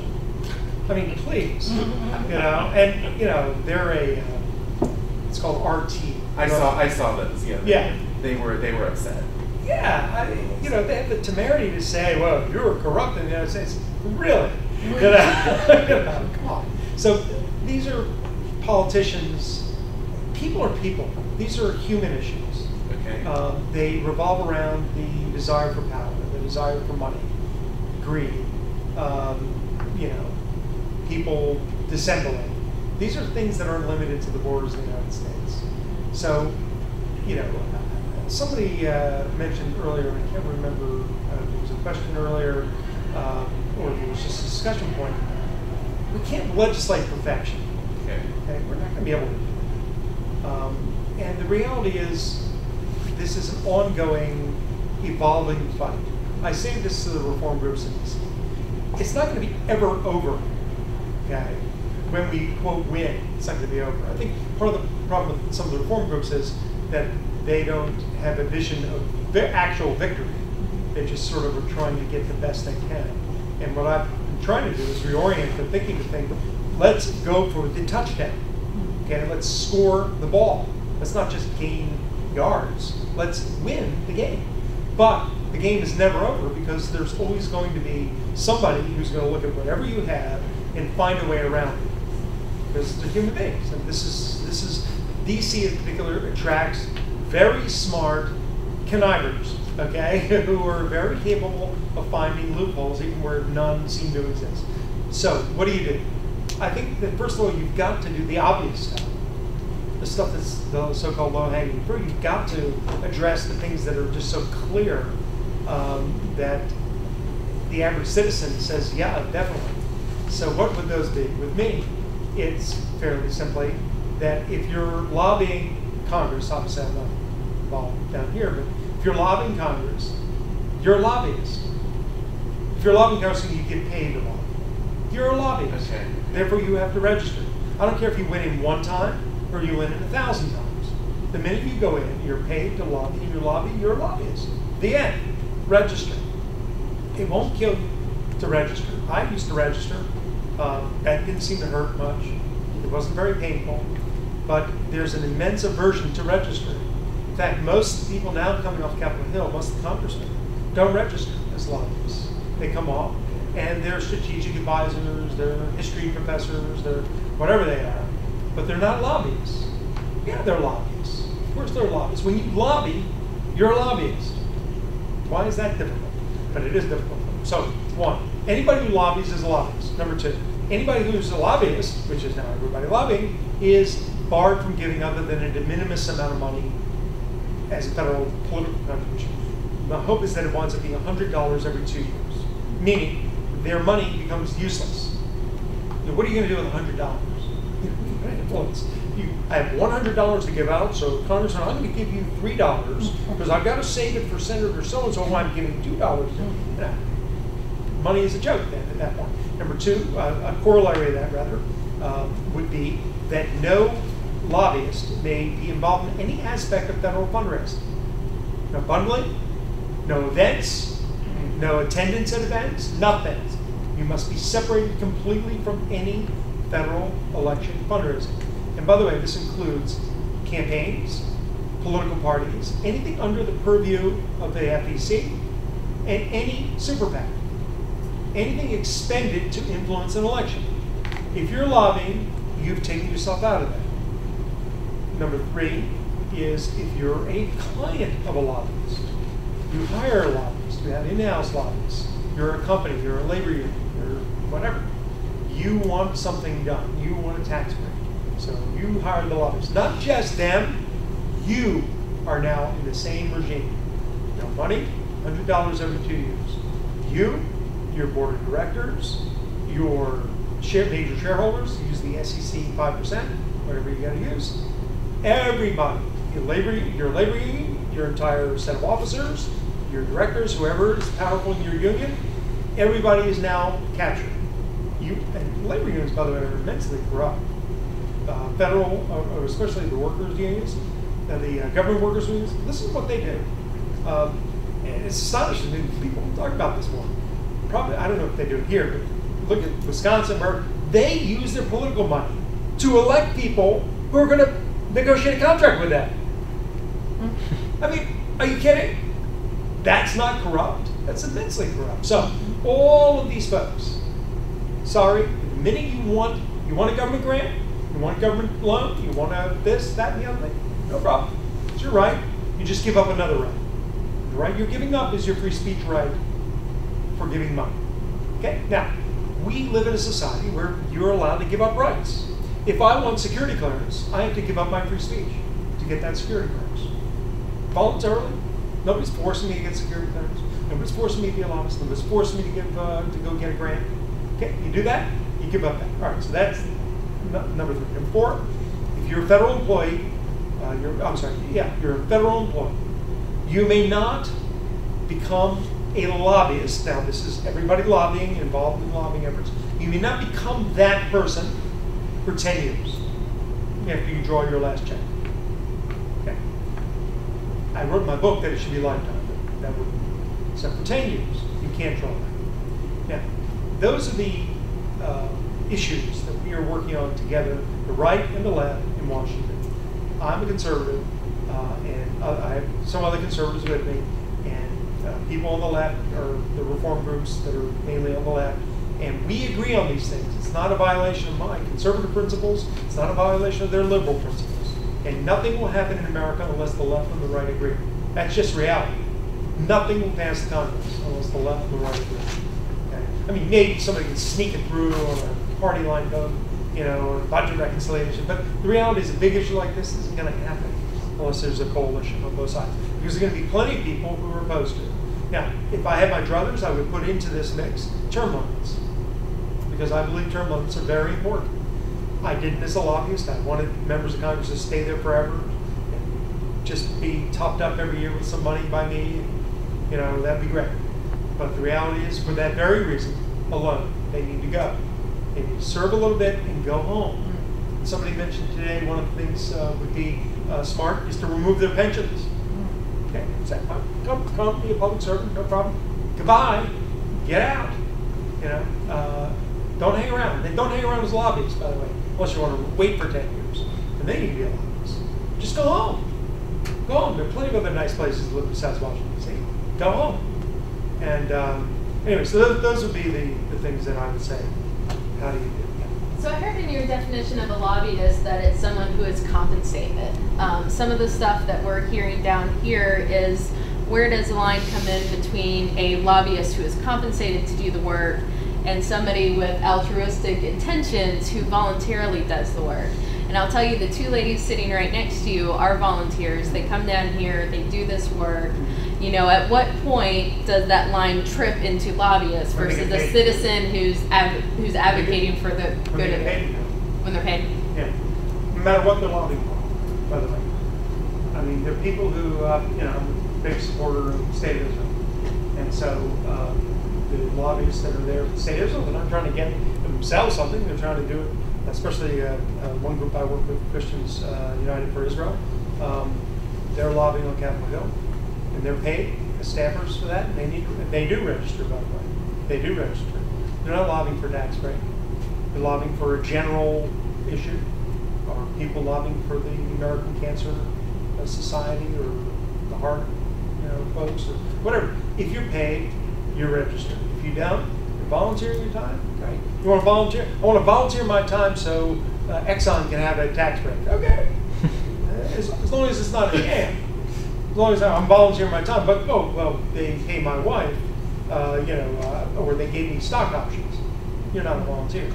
I mean, please, you know, and you know, they're a, uh, it's called R T. I saw, I saw those. Yeah. Yeah. They were, they were upset. Yeah, I, you know, they have the temerity to say, well, you're corrupt in the United States. Really? You know, you know, come on. So these are politicians. People are people. These are human issues. Okay. Uh, they revolve around the desire for power, the desire for money, greed, um, you know, people dissembling. These are things that aren't limited to the borders of the United States. So, you know, somebody uh, mentioned earlier, I can't remember, uh, there was a question earlier, uh, or there was just a discussion point. We can't legislate perfection. Okay. Okay? We're not going to be able to do it. Um, and the reality is, this is an ongoing, evolving fight. I say this to the reform groups in D C. It's not going to be ever over, okay? When we, quote, win, it's not going to be over. I think part of the problem with some of the reform groups is that they don't have a vision of vi- actual victory. They just sort of are trying to get the best they can. And what I've been trying to do is reorient the thinking to think, let's go for the touchdown. Okay, let's score the ball. Let's not just gain yards. Let's win the game. But the game is never over because there's always going to be somebody who's going to look at whatever you have and find a way around it. Because they're human beings, and this is this is D C in particular attracts very smart connivers, okay, who are very capable of finding loopholes even where none seem to exist. So what do you do? I think that first of all, you've got to do the obvious stuff. The stuff that's the so-called low-hanging fruit. You've got to address the things that are just so clear um, that the average citizen says, yeah, definitely. So what would those be? With me, it's fairly simply that if you're lobbying Congress, obviously I'm not involved down here, but if you're lobbying Congress, you're a lobbyist. you're a lobbying person, you get paid to lobby. You're a lobbyist. Okay. Therefore, you have to register. I don't care if you went in one time or you went in a thousand times. The minute you go in, you're paid to lobby. In your lobby, you're a lobbyist. The end. Register. It won't kill you to register. I used to register. Um, that didn't seem to hurt much. It wasn't very painful. But there's an immense aversion to registering. In fact, most people now coming off Capitol Hill, most of the congressmen, don't register as lobbyists. They come off, and they're strategic advisors, they're history professors, they're whatever they are, but they're not lobbyists. Yeah, they're lobbyists. Of course they're lobbyists. When you lobby, you're a lobbyist. Why is that difficult? But it is difficult. So, one, anybody who lobbies is a lobbyist. Number two, anybody who's a lobbyist, which is now everybody lobbying, is barred from giving other than a de minimis amount of money as a federal political contribution. My hope is that it winds up being one hundred dollars every two years, meaning their money becomes useless. You know, what are you going to do with one hundred dollars? Influence. You, I have one hundred dollars to give out, so Congressman, I'm going to give you three dollars because I've got to save it for Senator so-and-so who I'm giving two dollars to. No. Money is a joke then at that point. Number two, uh, a corollary of that rather, uh, would be that no lobbyist may be involved in any aspect of federal fundraising. No bundling, no events, no attendance at events, nothing. You must be separated completely from any federal election fundraising. And by the way, this includes campaigns, political parties, anything under the purview of the F E C, and any super PAC. Anything expended to influence an election. If you're lobbying, you've taken yourself out of that. Number three is if you're a client of a lobbyist, you hire a lobbyist, you have in-house lobbyists, you're a company, you're a labor union, you're whatever. You want something done, you want a tax break. So you hire the lobbyist. Not just them, you are now in the same regime. No money, one hundred dollars every two years. You, your board of directors, your share, major shareholders, use the S E C five percent, whatever you gotta use. Everybody, your labor, your labor union, your entire set of officers, your directors, whoever is powerful in your union, everybody is now captured. You, and labor unions, by the way, are immensely corrupt. Uh, federal, uh, or especially the workers' unions, uh, the uh, government workers' unions, this is what they do. Um, and it's astonishing that people don't talk about this more. Probably, I don't know if they do it here, but look at Wisconsin, where they use their political money to elect people who are going to negotiate a contract with them. I mean, are you kidding? That's not corrupt. That's immensely corrupt. So, all of these folks, sorry, the minute you want, you want a government grant, you want a government loan, you want a this, that, and the other thing, no problem. It's your right. You just give up another right. The right you're giving up is your free speech right for giving money. Okay? Now, we live in a society where you're allowed to give up rights. If I want security clearance, I have to give up my free speech to get that security clearance. Voluntarily. Nobody's forcing me to get security clearance. Nobody's forcing me to be a lobbyist. Nobody's forcing me to give uh, to go get a grant. Okay, you do that, you give up that. All right, so that's n number three. Number four, if you're a federal employee, uh, you're I'm sorry, yeah, you're a federal employee. You may not become a lobbyist. Now, this is everybody lobbying, involved in lobbying efforts. You may not become that person for ten years after you draw your last check. Okay. I wrote in my book that it should be lifetime, but that would, except for ten years, you can't draw that. Now, those are the uh, issues that we are working on together, the right and the left in Washington. I'm a conservative, uh, and uh, I have some other conservatives with me, and uh, people on the left are the reform groups that are mainly on the left, and we agree on these things. It's not a violation of my conservative principles, it's not a violation of their liberal principles, and nothing will happen in America unless the left and the right agree. That's just reality. Nothing will pass the Congress unless the left and the right agree. Okay? I mean, maybe somebody can sneak it through on a party line vote, you know, or budget reconciliation, but the reality is a big issue like this isn't going to happen unless there's a coalition on both sides. Because there's going to be plenty of people who are opposed to it. Now, if I had my druthers, I would put into this mix term limits, because I believe term limits are very important. I didn't as a lobbyist. I wanted members of Congress to stay there forever, and just be topped up every year with some money by me. You know, that'd be great. But the reality is, for that very reason alone, they need to go. They need to serve a little bit and go home. Somebody mentioned today one of the things uh, would be uh, smart is to remove their pensions. Okay, say, come, come, be a public servant, no problem. Goodbye, get out. You know, uh, don't hang around. And don't hang around as lobbyists, by the way, unless you want to wait for ten years. And then you can be a lobbyist. Just go home. Go home. There are plenty of other nice places to live besides Washington, D C. Go home. And um, anyway, so those, those would be the, the things that I would say. How do you do it? So I heard in your definition of a lobbyist that it's someone who is compensated. Um, some of the stuff that we're hearing down here is, where does the line come in between a lobbyist who is compensated to do the work and somebody with altruistic intentions who voluntarily does the work? And I'll tell you, the two ladies sitting right next to you are volunteers. They come down here, they do this work. You know, at what point does that line trip into lobbyists When they versus get a paid. citizen who's adv who's advocating for the When good they of get it? paid. When they're paid. Yeah. No matter what they're lobbying for, by the way. I mean, there are people who, uh, you know, I'm a big supporter of the state of Israel. And so uh, the lobbyists that are there for the state of Israel, they're not trying to get themselves something, they're trying to do it, especially uh, uh, one group I work with, Christians uh, United for Israel. Um, they're lobbying on Capitol Hill. And they're paid as staffers for that, and they need they do register, by the way. They do register. They're not lobbying for tax break. They're lobbying for a general issue, or people lobbying for the American Cancer Society or the heart, you know, folks, or whatever. If you're paid, you're registered. If you don't, you're volunteering your time. Right? You want to volunteer? I want to volunteer my time so uh, Exxon can have a tax break. Okay. as, as long as it's not a scam. As long as I'm volunteering my time, but oh well, they pay my wife, uh, you know, uh, or they gave me stock options. You're not a volunteer.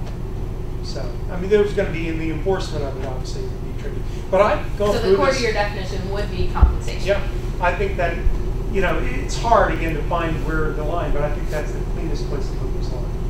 So I mean, there's going to be in the enforcement of it, obviously, it would be tricky. But I've gone So through the core this. of your definition would be compensation. Yeah, I think that, you know, it's hard again to find where the line, but I think that's the cleanest place to put this line.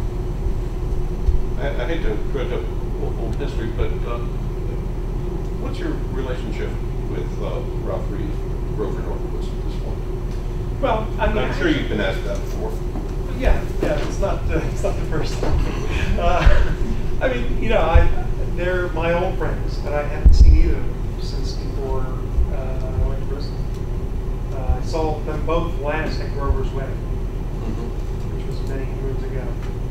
I, I hate to go into old, old history, but uh, what's your relationship with uh, Ralph Reed, Grover Norquist at this point? Well, I mean, I'm sure you've been asked that before. Yeah, yeah, it's not uh, it's not the first time. Uh, I mean, you know, I they're my old friends, but I haven't seen either of them since before uh, I went to prison. Uh, I saw them both last at Grover's wedding, Mm-hmm. which was many years ago.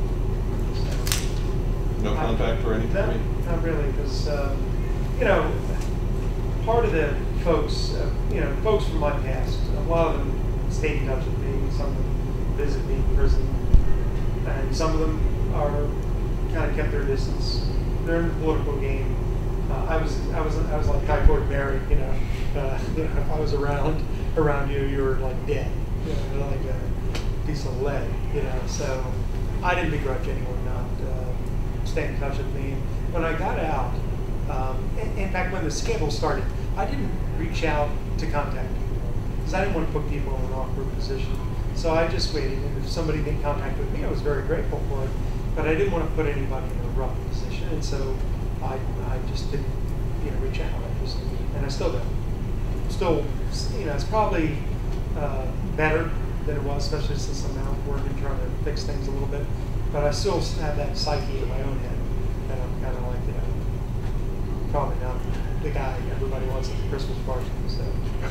So, No contact or anything? No, not really, because um, you know, part of the folks, uh, you know, folks from my past, a lot of them stayed in touch with me. Some of them visit me in prison, and some of them are kind of kept their distance. They're in the political game. Uh, I was, I was, I was like Typhoid Mary, you know. Uh, you know, if I was around, around you, you were like dead, you know, like a piece of lead, you know. So I didn't begrudge anyone not uh, staying in touch with me. When I got out, um, in, in fact, when the scandal started, I didn't reach out to contact people because I didn't want to put people in an awkward position. So I just waited, and if somebody made contact with me, I was very grateful for it. But I didn't want to put anybody in a rough position, and so I, I just didn't, you know, reach out. I just, and I still don't. Still, you know, it's probably uh, better than it was, especially since I'm out working, trying to fix things a little bit. But I still have that psyche in my own head that I'm kind of like, you know, probably not the guy everybody wants at the Christmas party. So.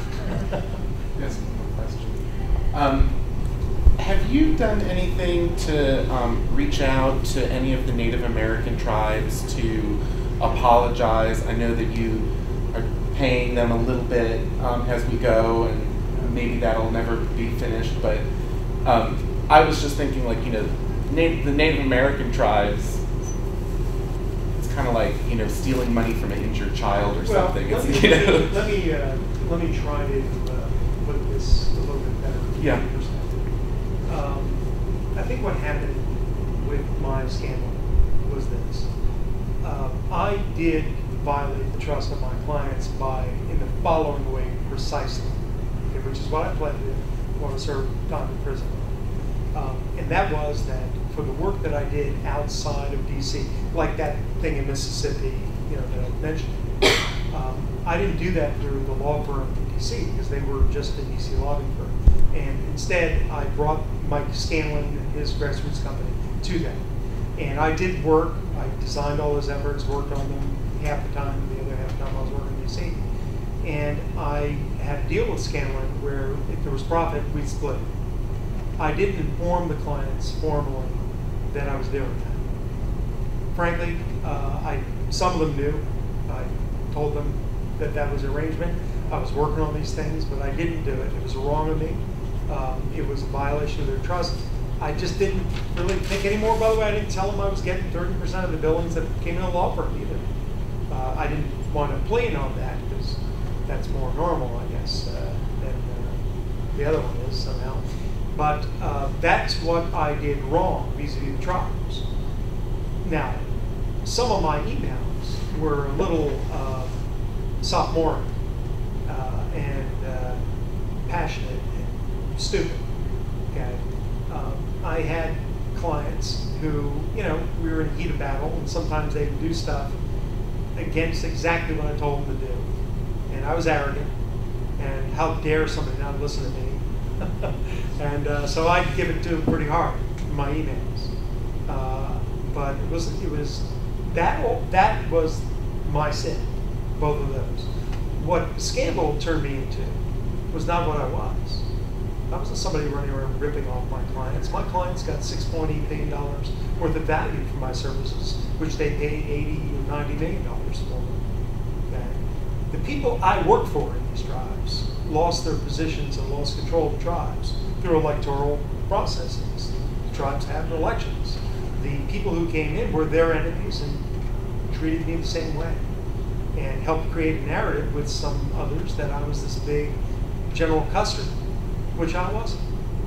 Yes, one question. Um, have you done anything to um, reach out to any of the Native American tribes to apologize? I know that you are paying them a little bit um, as we go, and maybe that'll never be finished, but um, I was just thinking, like, you know, Na- the Native American tribes, it's kind of like, you know, stealing money from an injured child or Well, something. let It's, me, you know. let me, uh, let me try to uh, put this a little bit better. Yeah. in perspective. Um, I think what happened with my scandal was this. Uh, I did violate the trust of my clients by, in the following way, precisely, okay, which is what I pled to when I served time in prison. Um, and that was that for the work that I did outside of D C, like that thing in Mississippi, you know, that I mentioned, um, I didn't do that through the law firm in D C because they were just a D C lobbying firm. And instead, I brought Mike Scanlon and his grassroots company to them. And I did work, I designed all those efforts, worked on them half the time, the other half the time I was working in D C. And I had a deal with Scanlon where if there was profit, we'd split it. I didn't inform the clients formally that I was doing that. Frankly, uh, I some of them knew. I told them that that was the arrangement. I was working on these things, but I didn't do it. It was wrong of me. Um, it was a violation of their trust. I just didn't really think anymore. By the way, I didn't tell them I was getting thirty percent of the billings that came in a law firm either. Uh, I didn't want to plea on that because that's more normal, I guess, uh, than uh, the other one is somehow. But uh, that's what I did wrong vis-a-vis the tribes. Now, some of my emails were a little uh, sophomoric uh, and uh, passionate and stupid. Okay, um, I had clients who, you know, we were in heat of battle, and sometimes they would do stuff against exactly what I told them to do, and I was arrogant. And how dare somebody not listen to me? And uh, so I'd give it to them pretty hard in my emails. Uh, but it was it was that that was my sin, both of those. What scandal turned me into was not what I was. I wasn't somebody running around ripping off my clients. My clients got six point eight billion dollars worth of value for my services, which they paid eighty or ninety million dollars for. Okay? The people I worked for in these tribes lost their positions and lost control of the tribes through electoral processes. The tribes have elections. The people who came in were their enemies and treated me the same way, and helped create a narrative with some others that I was this big general customer, which I wasn't.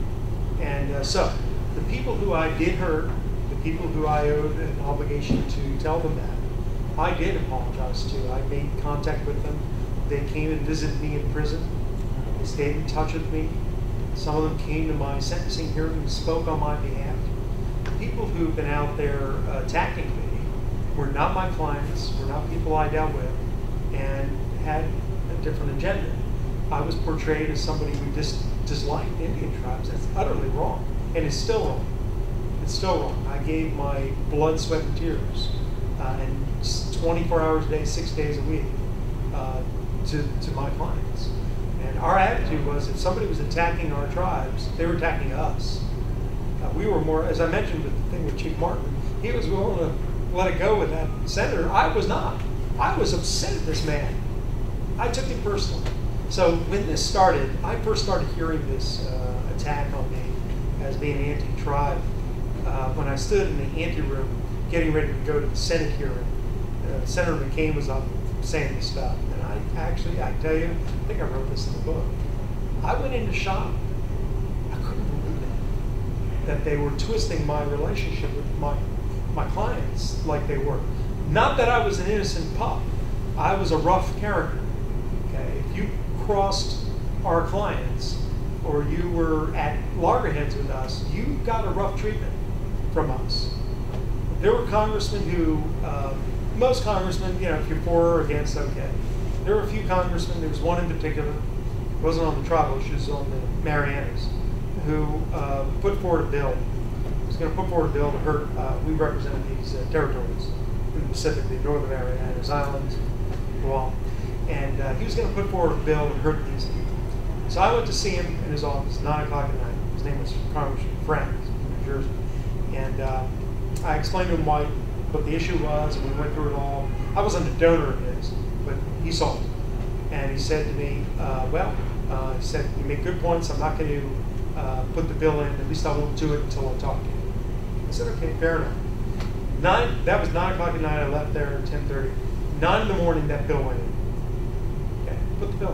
And uh, so, the people who I did hurt, the people who I owed an obligation to tell them that, I did apologize to. I made contact with them. They came and visited me in prison. They stayed in touch with me. Some of them came to my sentencing hearing and spoke on my behalf. The people who've been out there uh, attacking me were not my clients, were not people I dealt with, and had a different agenda. I was portrayed as somebody who dis disliked Indian tribes. That's utterly wrong, and it's still wrong. It's still wrong. I gave my blood, sweat, and tears, uh, and twenty-four hours a day, six days a week, uh, to, to my clients. And our attitude was if somebody was attacking our tribes, they were attacking us. Uh, we were more, as I mentioned with the thing with Chief Martin, he was willing to let it go with that senator. I was not. I was upset at this man. I took it personally. So when this started, I first started hearing this uh, attack on me as being anti-tribe uh, when I stood in the anteroom getting ready to go to the Senate hearing. Uh, Senator McCain was up saying this stuff. And I actually, I tell you, I think I wrote this in the book. I went into shock. I couldn't believe it, that they were twisting my relationship with my, my clients like they were. Not that I was an innocent pup. I was a rough character. Okay, if you crossed our clients or you were at loggerheads with us, you got a rough treatment from us. There were congressmen who, uh, most congressmen, you know, if you're for or against, okay. There were a few congressmen, there was one in particular, wasn't on the tribal issues, on the Marianas, who uh, put forward a bill. He was going to put forward a bill to hurt, uh, we represented these uh, territories in the Pacific, the Northern Marianas Islands, Guam. And uh, he was going to put forward a bill to hurt these people. So I went to see him in his office, nine o'clock at night. His name was Congressman Friend from New Jersey. And uh, I explained to him why, what the issue was, and we went through it all. I wasn't a donor of his, but he saw it. And he said to me, uh, well, uh, he said, you make good points. I'm not going to uh, put the bill in. At least I won't do it until I talk to you. I said, okay, fair enough. Nine, that was nine o'clock at night. I left there at ten thirty. Nine in the morning, that bill went in. Okay, put the bill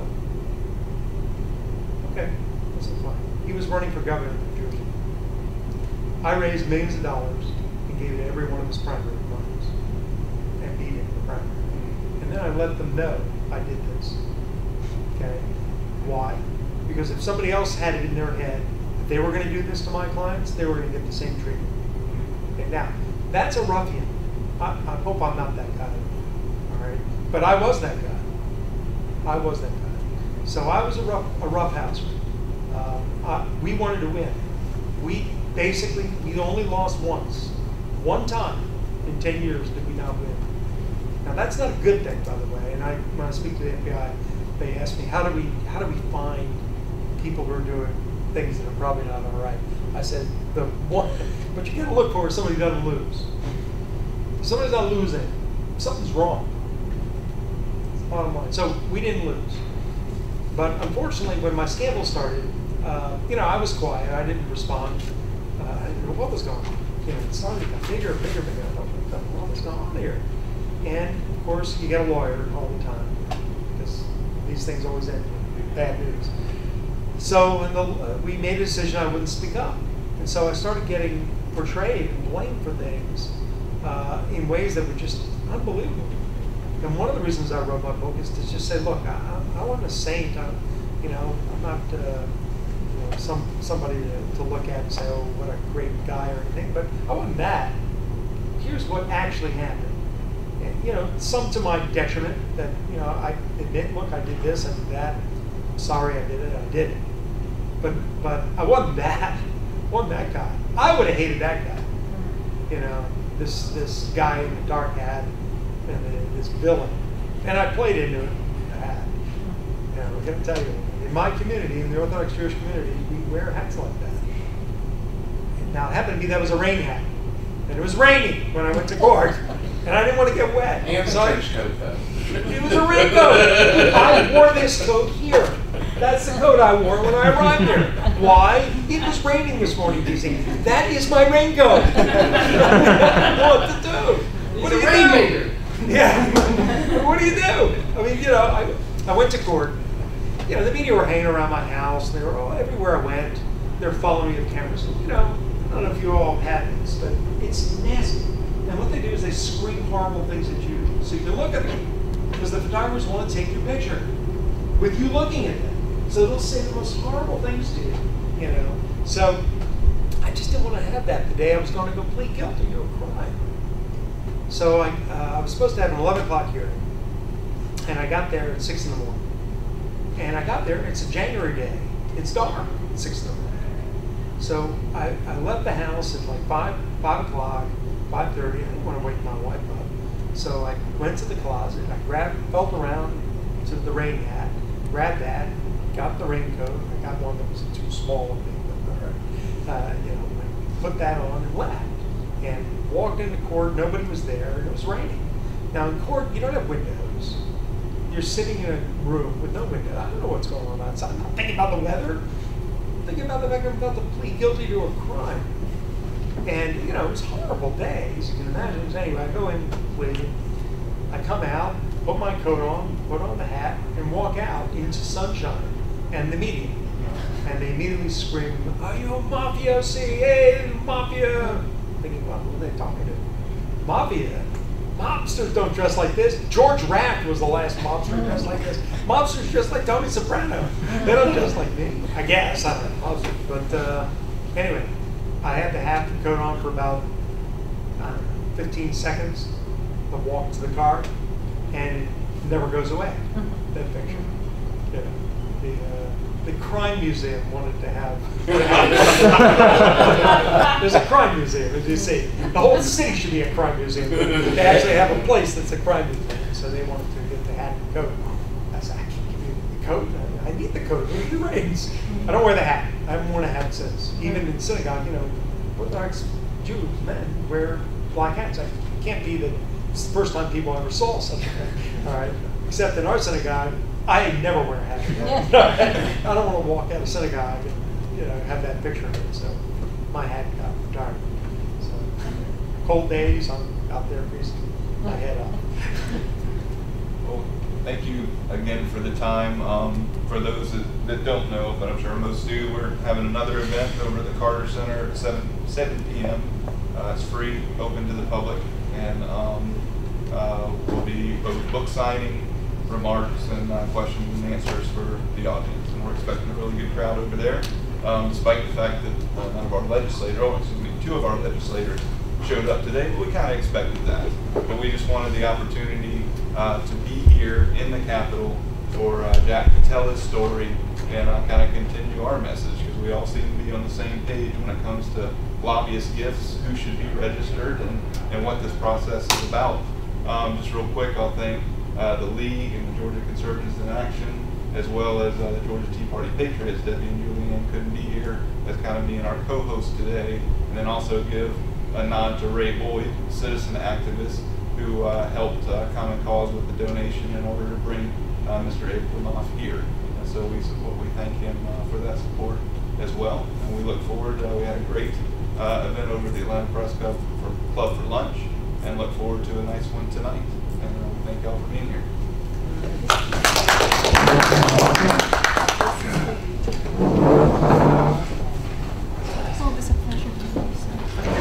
in. Okay, that's fine. He was running for governor of New Jersey. I raised millions of dollars and gave it to every one of his primary clients and beat him in the primary. And then I let them know I did this. Okay, why? Because if somebody else had it in their head that they were going to do this to my clients, they were going to get the same treatment. Okay, now, that's a ruffian. I, I hope I'm not that guy. All right, but I was that guy. I was that guy. So I was a rough, a roughhouser. Uh, Um, uh, we wanted to win. We basically, we only lost once. One time in ten years did we not win. Now that's not a good thing, by the way. And I, when I speak to the F B I, they ask me, how do we, how do we find people who are doing things that are probably not all right? I said, the one, what you gotta look for is somebody who doesn't lose. If somebody's not losing, something's wrong. Bottom line. So we didn't lose. But unfortunately, when my scandal started, uh, you know, I was quiet. I didn't respond. Uh, I didn't know what was going on. You know, it started to get bigger, bigger, bigger. I don't know what was going on here. And of course, you get a lawyer all the time because these things always end in bad news. So in the, uh, we made a decision I wouldn't speak up. And so I started getting portrayed and blamed for things uh, in ways that were just unbelievable. And one of the reasons I wrote my book is to just say, look, I, I wasn't a saint. I, you know, I'm not uh, you know, some somebody to, to look at and say, oh, what a great guy or anything. But I wasn't that. Here's what actually happened. And, you know, some to my detriment that, you know, I admit, look, I did this, I did that. I'm sorry I did it, I did it. But, but I wasn't that. I wasn't that guy. I would have hated that guy. You know, this, this guy in the dark hat and the, this villain. And I played into it. Uh, you know, I gotta tell you, in my community, in the Orthodox Jewish community, we wear hats like that. And now it happened to be that was a rain hat. And it was raining when I went to court. And I didn't want to get wet. And so a trench coat, though. It was a rain coat. I wore this coat here. That's the coat I wore when I arrived there. Why? It was raining this morning, D C. That is my raincoat. What to do? What do you do? Yeah. What do you do? I mean, you know, I, I went to court. You know, the media were hanging around my house. They were oh, everywhere I went. They're following me with cameras. You know, I don't know if you all had this, but it's nasty. And what they do is they scream horrible things at you so you can look at them. Because the photographers want to take your picture with you looking at them. So they'll say the most horrible things to you, you know. So I just didn't want to have that the day I was going to go plead guilty to a crime. So I, uh, I was supposed to have an eleven o'clock hearing. And I got there at six in the morning. And I got there, it's a January day. It's dark at six in the morning. So I, I left the house at like five, five o'clock, five thirty. I didn't want to wake my wife up. So I went to the closet, I grabbed, felt around to the rain hat, grabbed that, got the raincoat. I got one that was too small of me, but uh, you know, I put that on and left. And walked into court, nobody was there, and it was raining. Now in court, you don't have windows. You're sitting in a room with no window. I don't know what's going on outside. I'm not thinking about the weather. I'm thinking about the fact I'm about to plead guilty to a crime. And, you know, it was a horrible day, as you can imagine. So anyway, I go in, plead. I come out, put my coat on, put on the hat, and walk out into sunshine and the media. And they immediately scream, are you a mafiosi? Hey, mafia! I'm thinking, well, who are they talking to? Mafia? Mobsters don't dress like this. George Raft was the last mobster dressed like this. Mobsters dress like Tony Soprano. They don't dress like me, I guess. I don't know. But uh, anyway, I had the hat and coat on for about, I don't know, fifteen seconds. I walked to the car, and it never goes away, that picture. You know, the, uh, the crime museum wanted to have. There's a crime museum, as you see. The whole city should be a crime museum. They actually have a place that's a crime museum, so they wanted to get the hat and coat. I said, I can't give you the coat. I need the coat. It the rains. I don't wear the hat. I haven't worn a hat since. Even in synagogue, you know, Orthodox Jews, men, wear black hats. It can't be that it's the first time people ever saw something. All right. Except in our synagogue, I never wear a hat. I don't want to walk out of synagogue and, you know, have that picture of it. So my hat got retired. So cold days, I'm out there freezing my head off. Well, thank you again for the time. Um, for those that, that don't know, but I'm sure most do, we're having another event over at the Carter Center at seven p m Uh, it's free, open to the public, and um, uh, will be both book signing, remarks, and uh, questions and answers for the audience. And we're expecting a really good crowd over there, um, despite the fact that uh, none of our legislators, oh, excuse me, two of our legislators showed up today. But we kind of expected that. But we just wanted the opportunity uh, to be here in the Capitol for uh, Jack to tell his story and uh, kind of continue our message, because we all seem to be on the same page when it comes to lobbyist gifts, who should be registered, and, and what this process is about. Um, just real quick, I'll thank uh, the League and the Georgia Conservatives in Action, as well as uh, the Georgia Tea Party Patriots. Debbie and Julianne couldn't be here as kind of being our co-host today, and then also give a nod to Ray Boyd, citizen activist, who uh, helped uh, Common Cause with the donation in order to bring uh, Mister Abramoff here. And so we support, we thank him uh, for that support as well. And we look forward, uh, we had a great uh, event over at the Atlanta Press Club for, Club for lunch, and look forward to a nice one tonight. And uh, we thank y'all for being here. It's always a pleasure to meet you.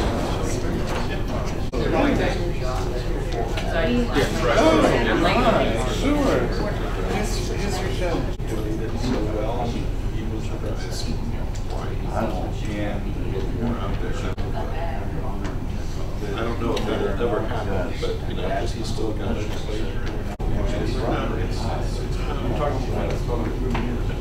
I don't know if that'll ever happen, but, you know, because he's still got legislature. It's, it's, it's, I'm talking about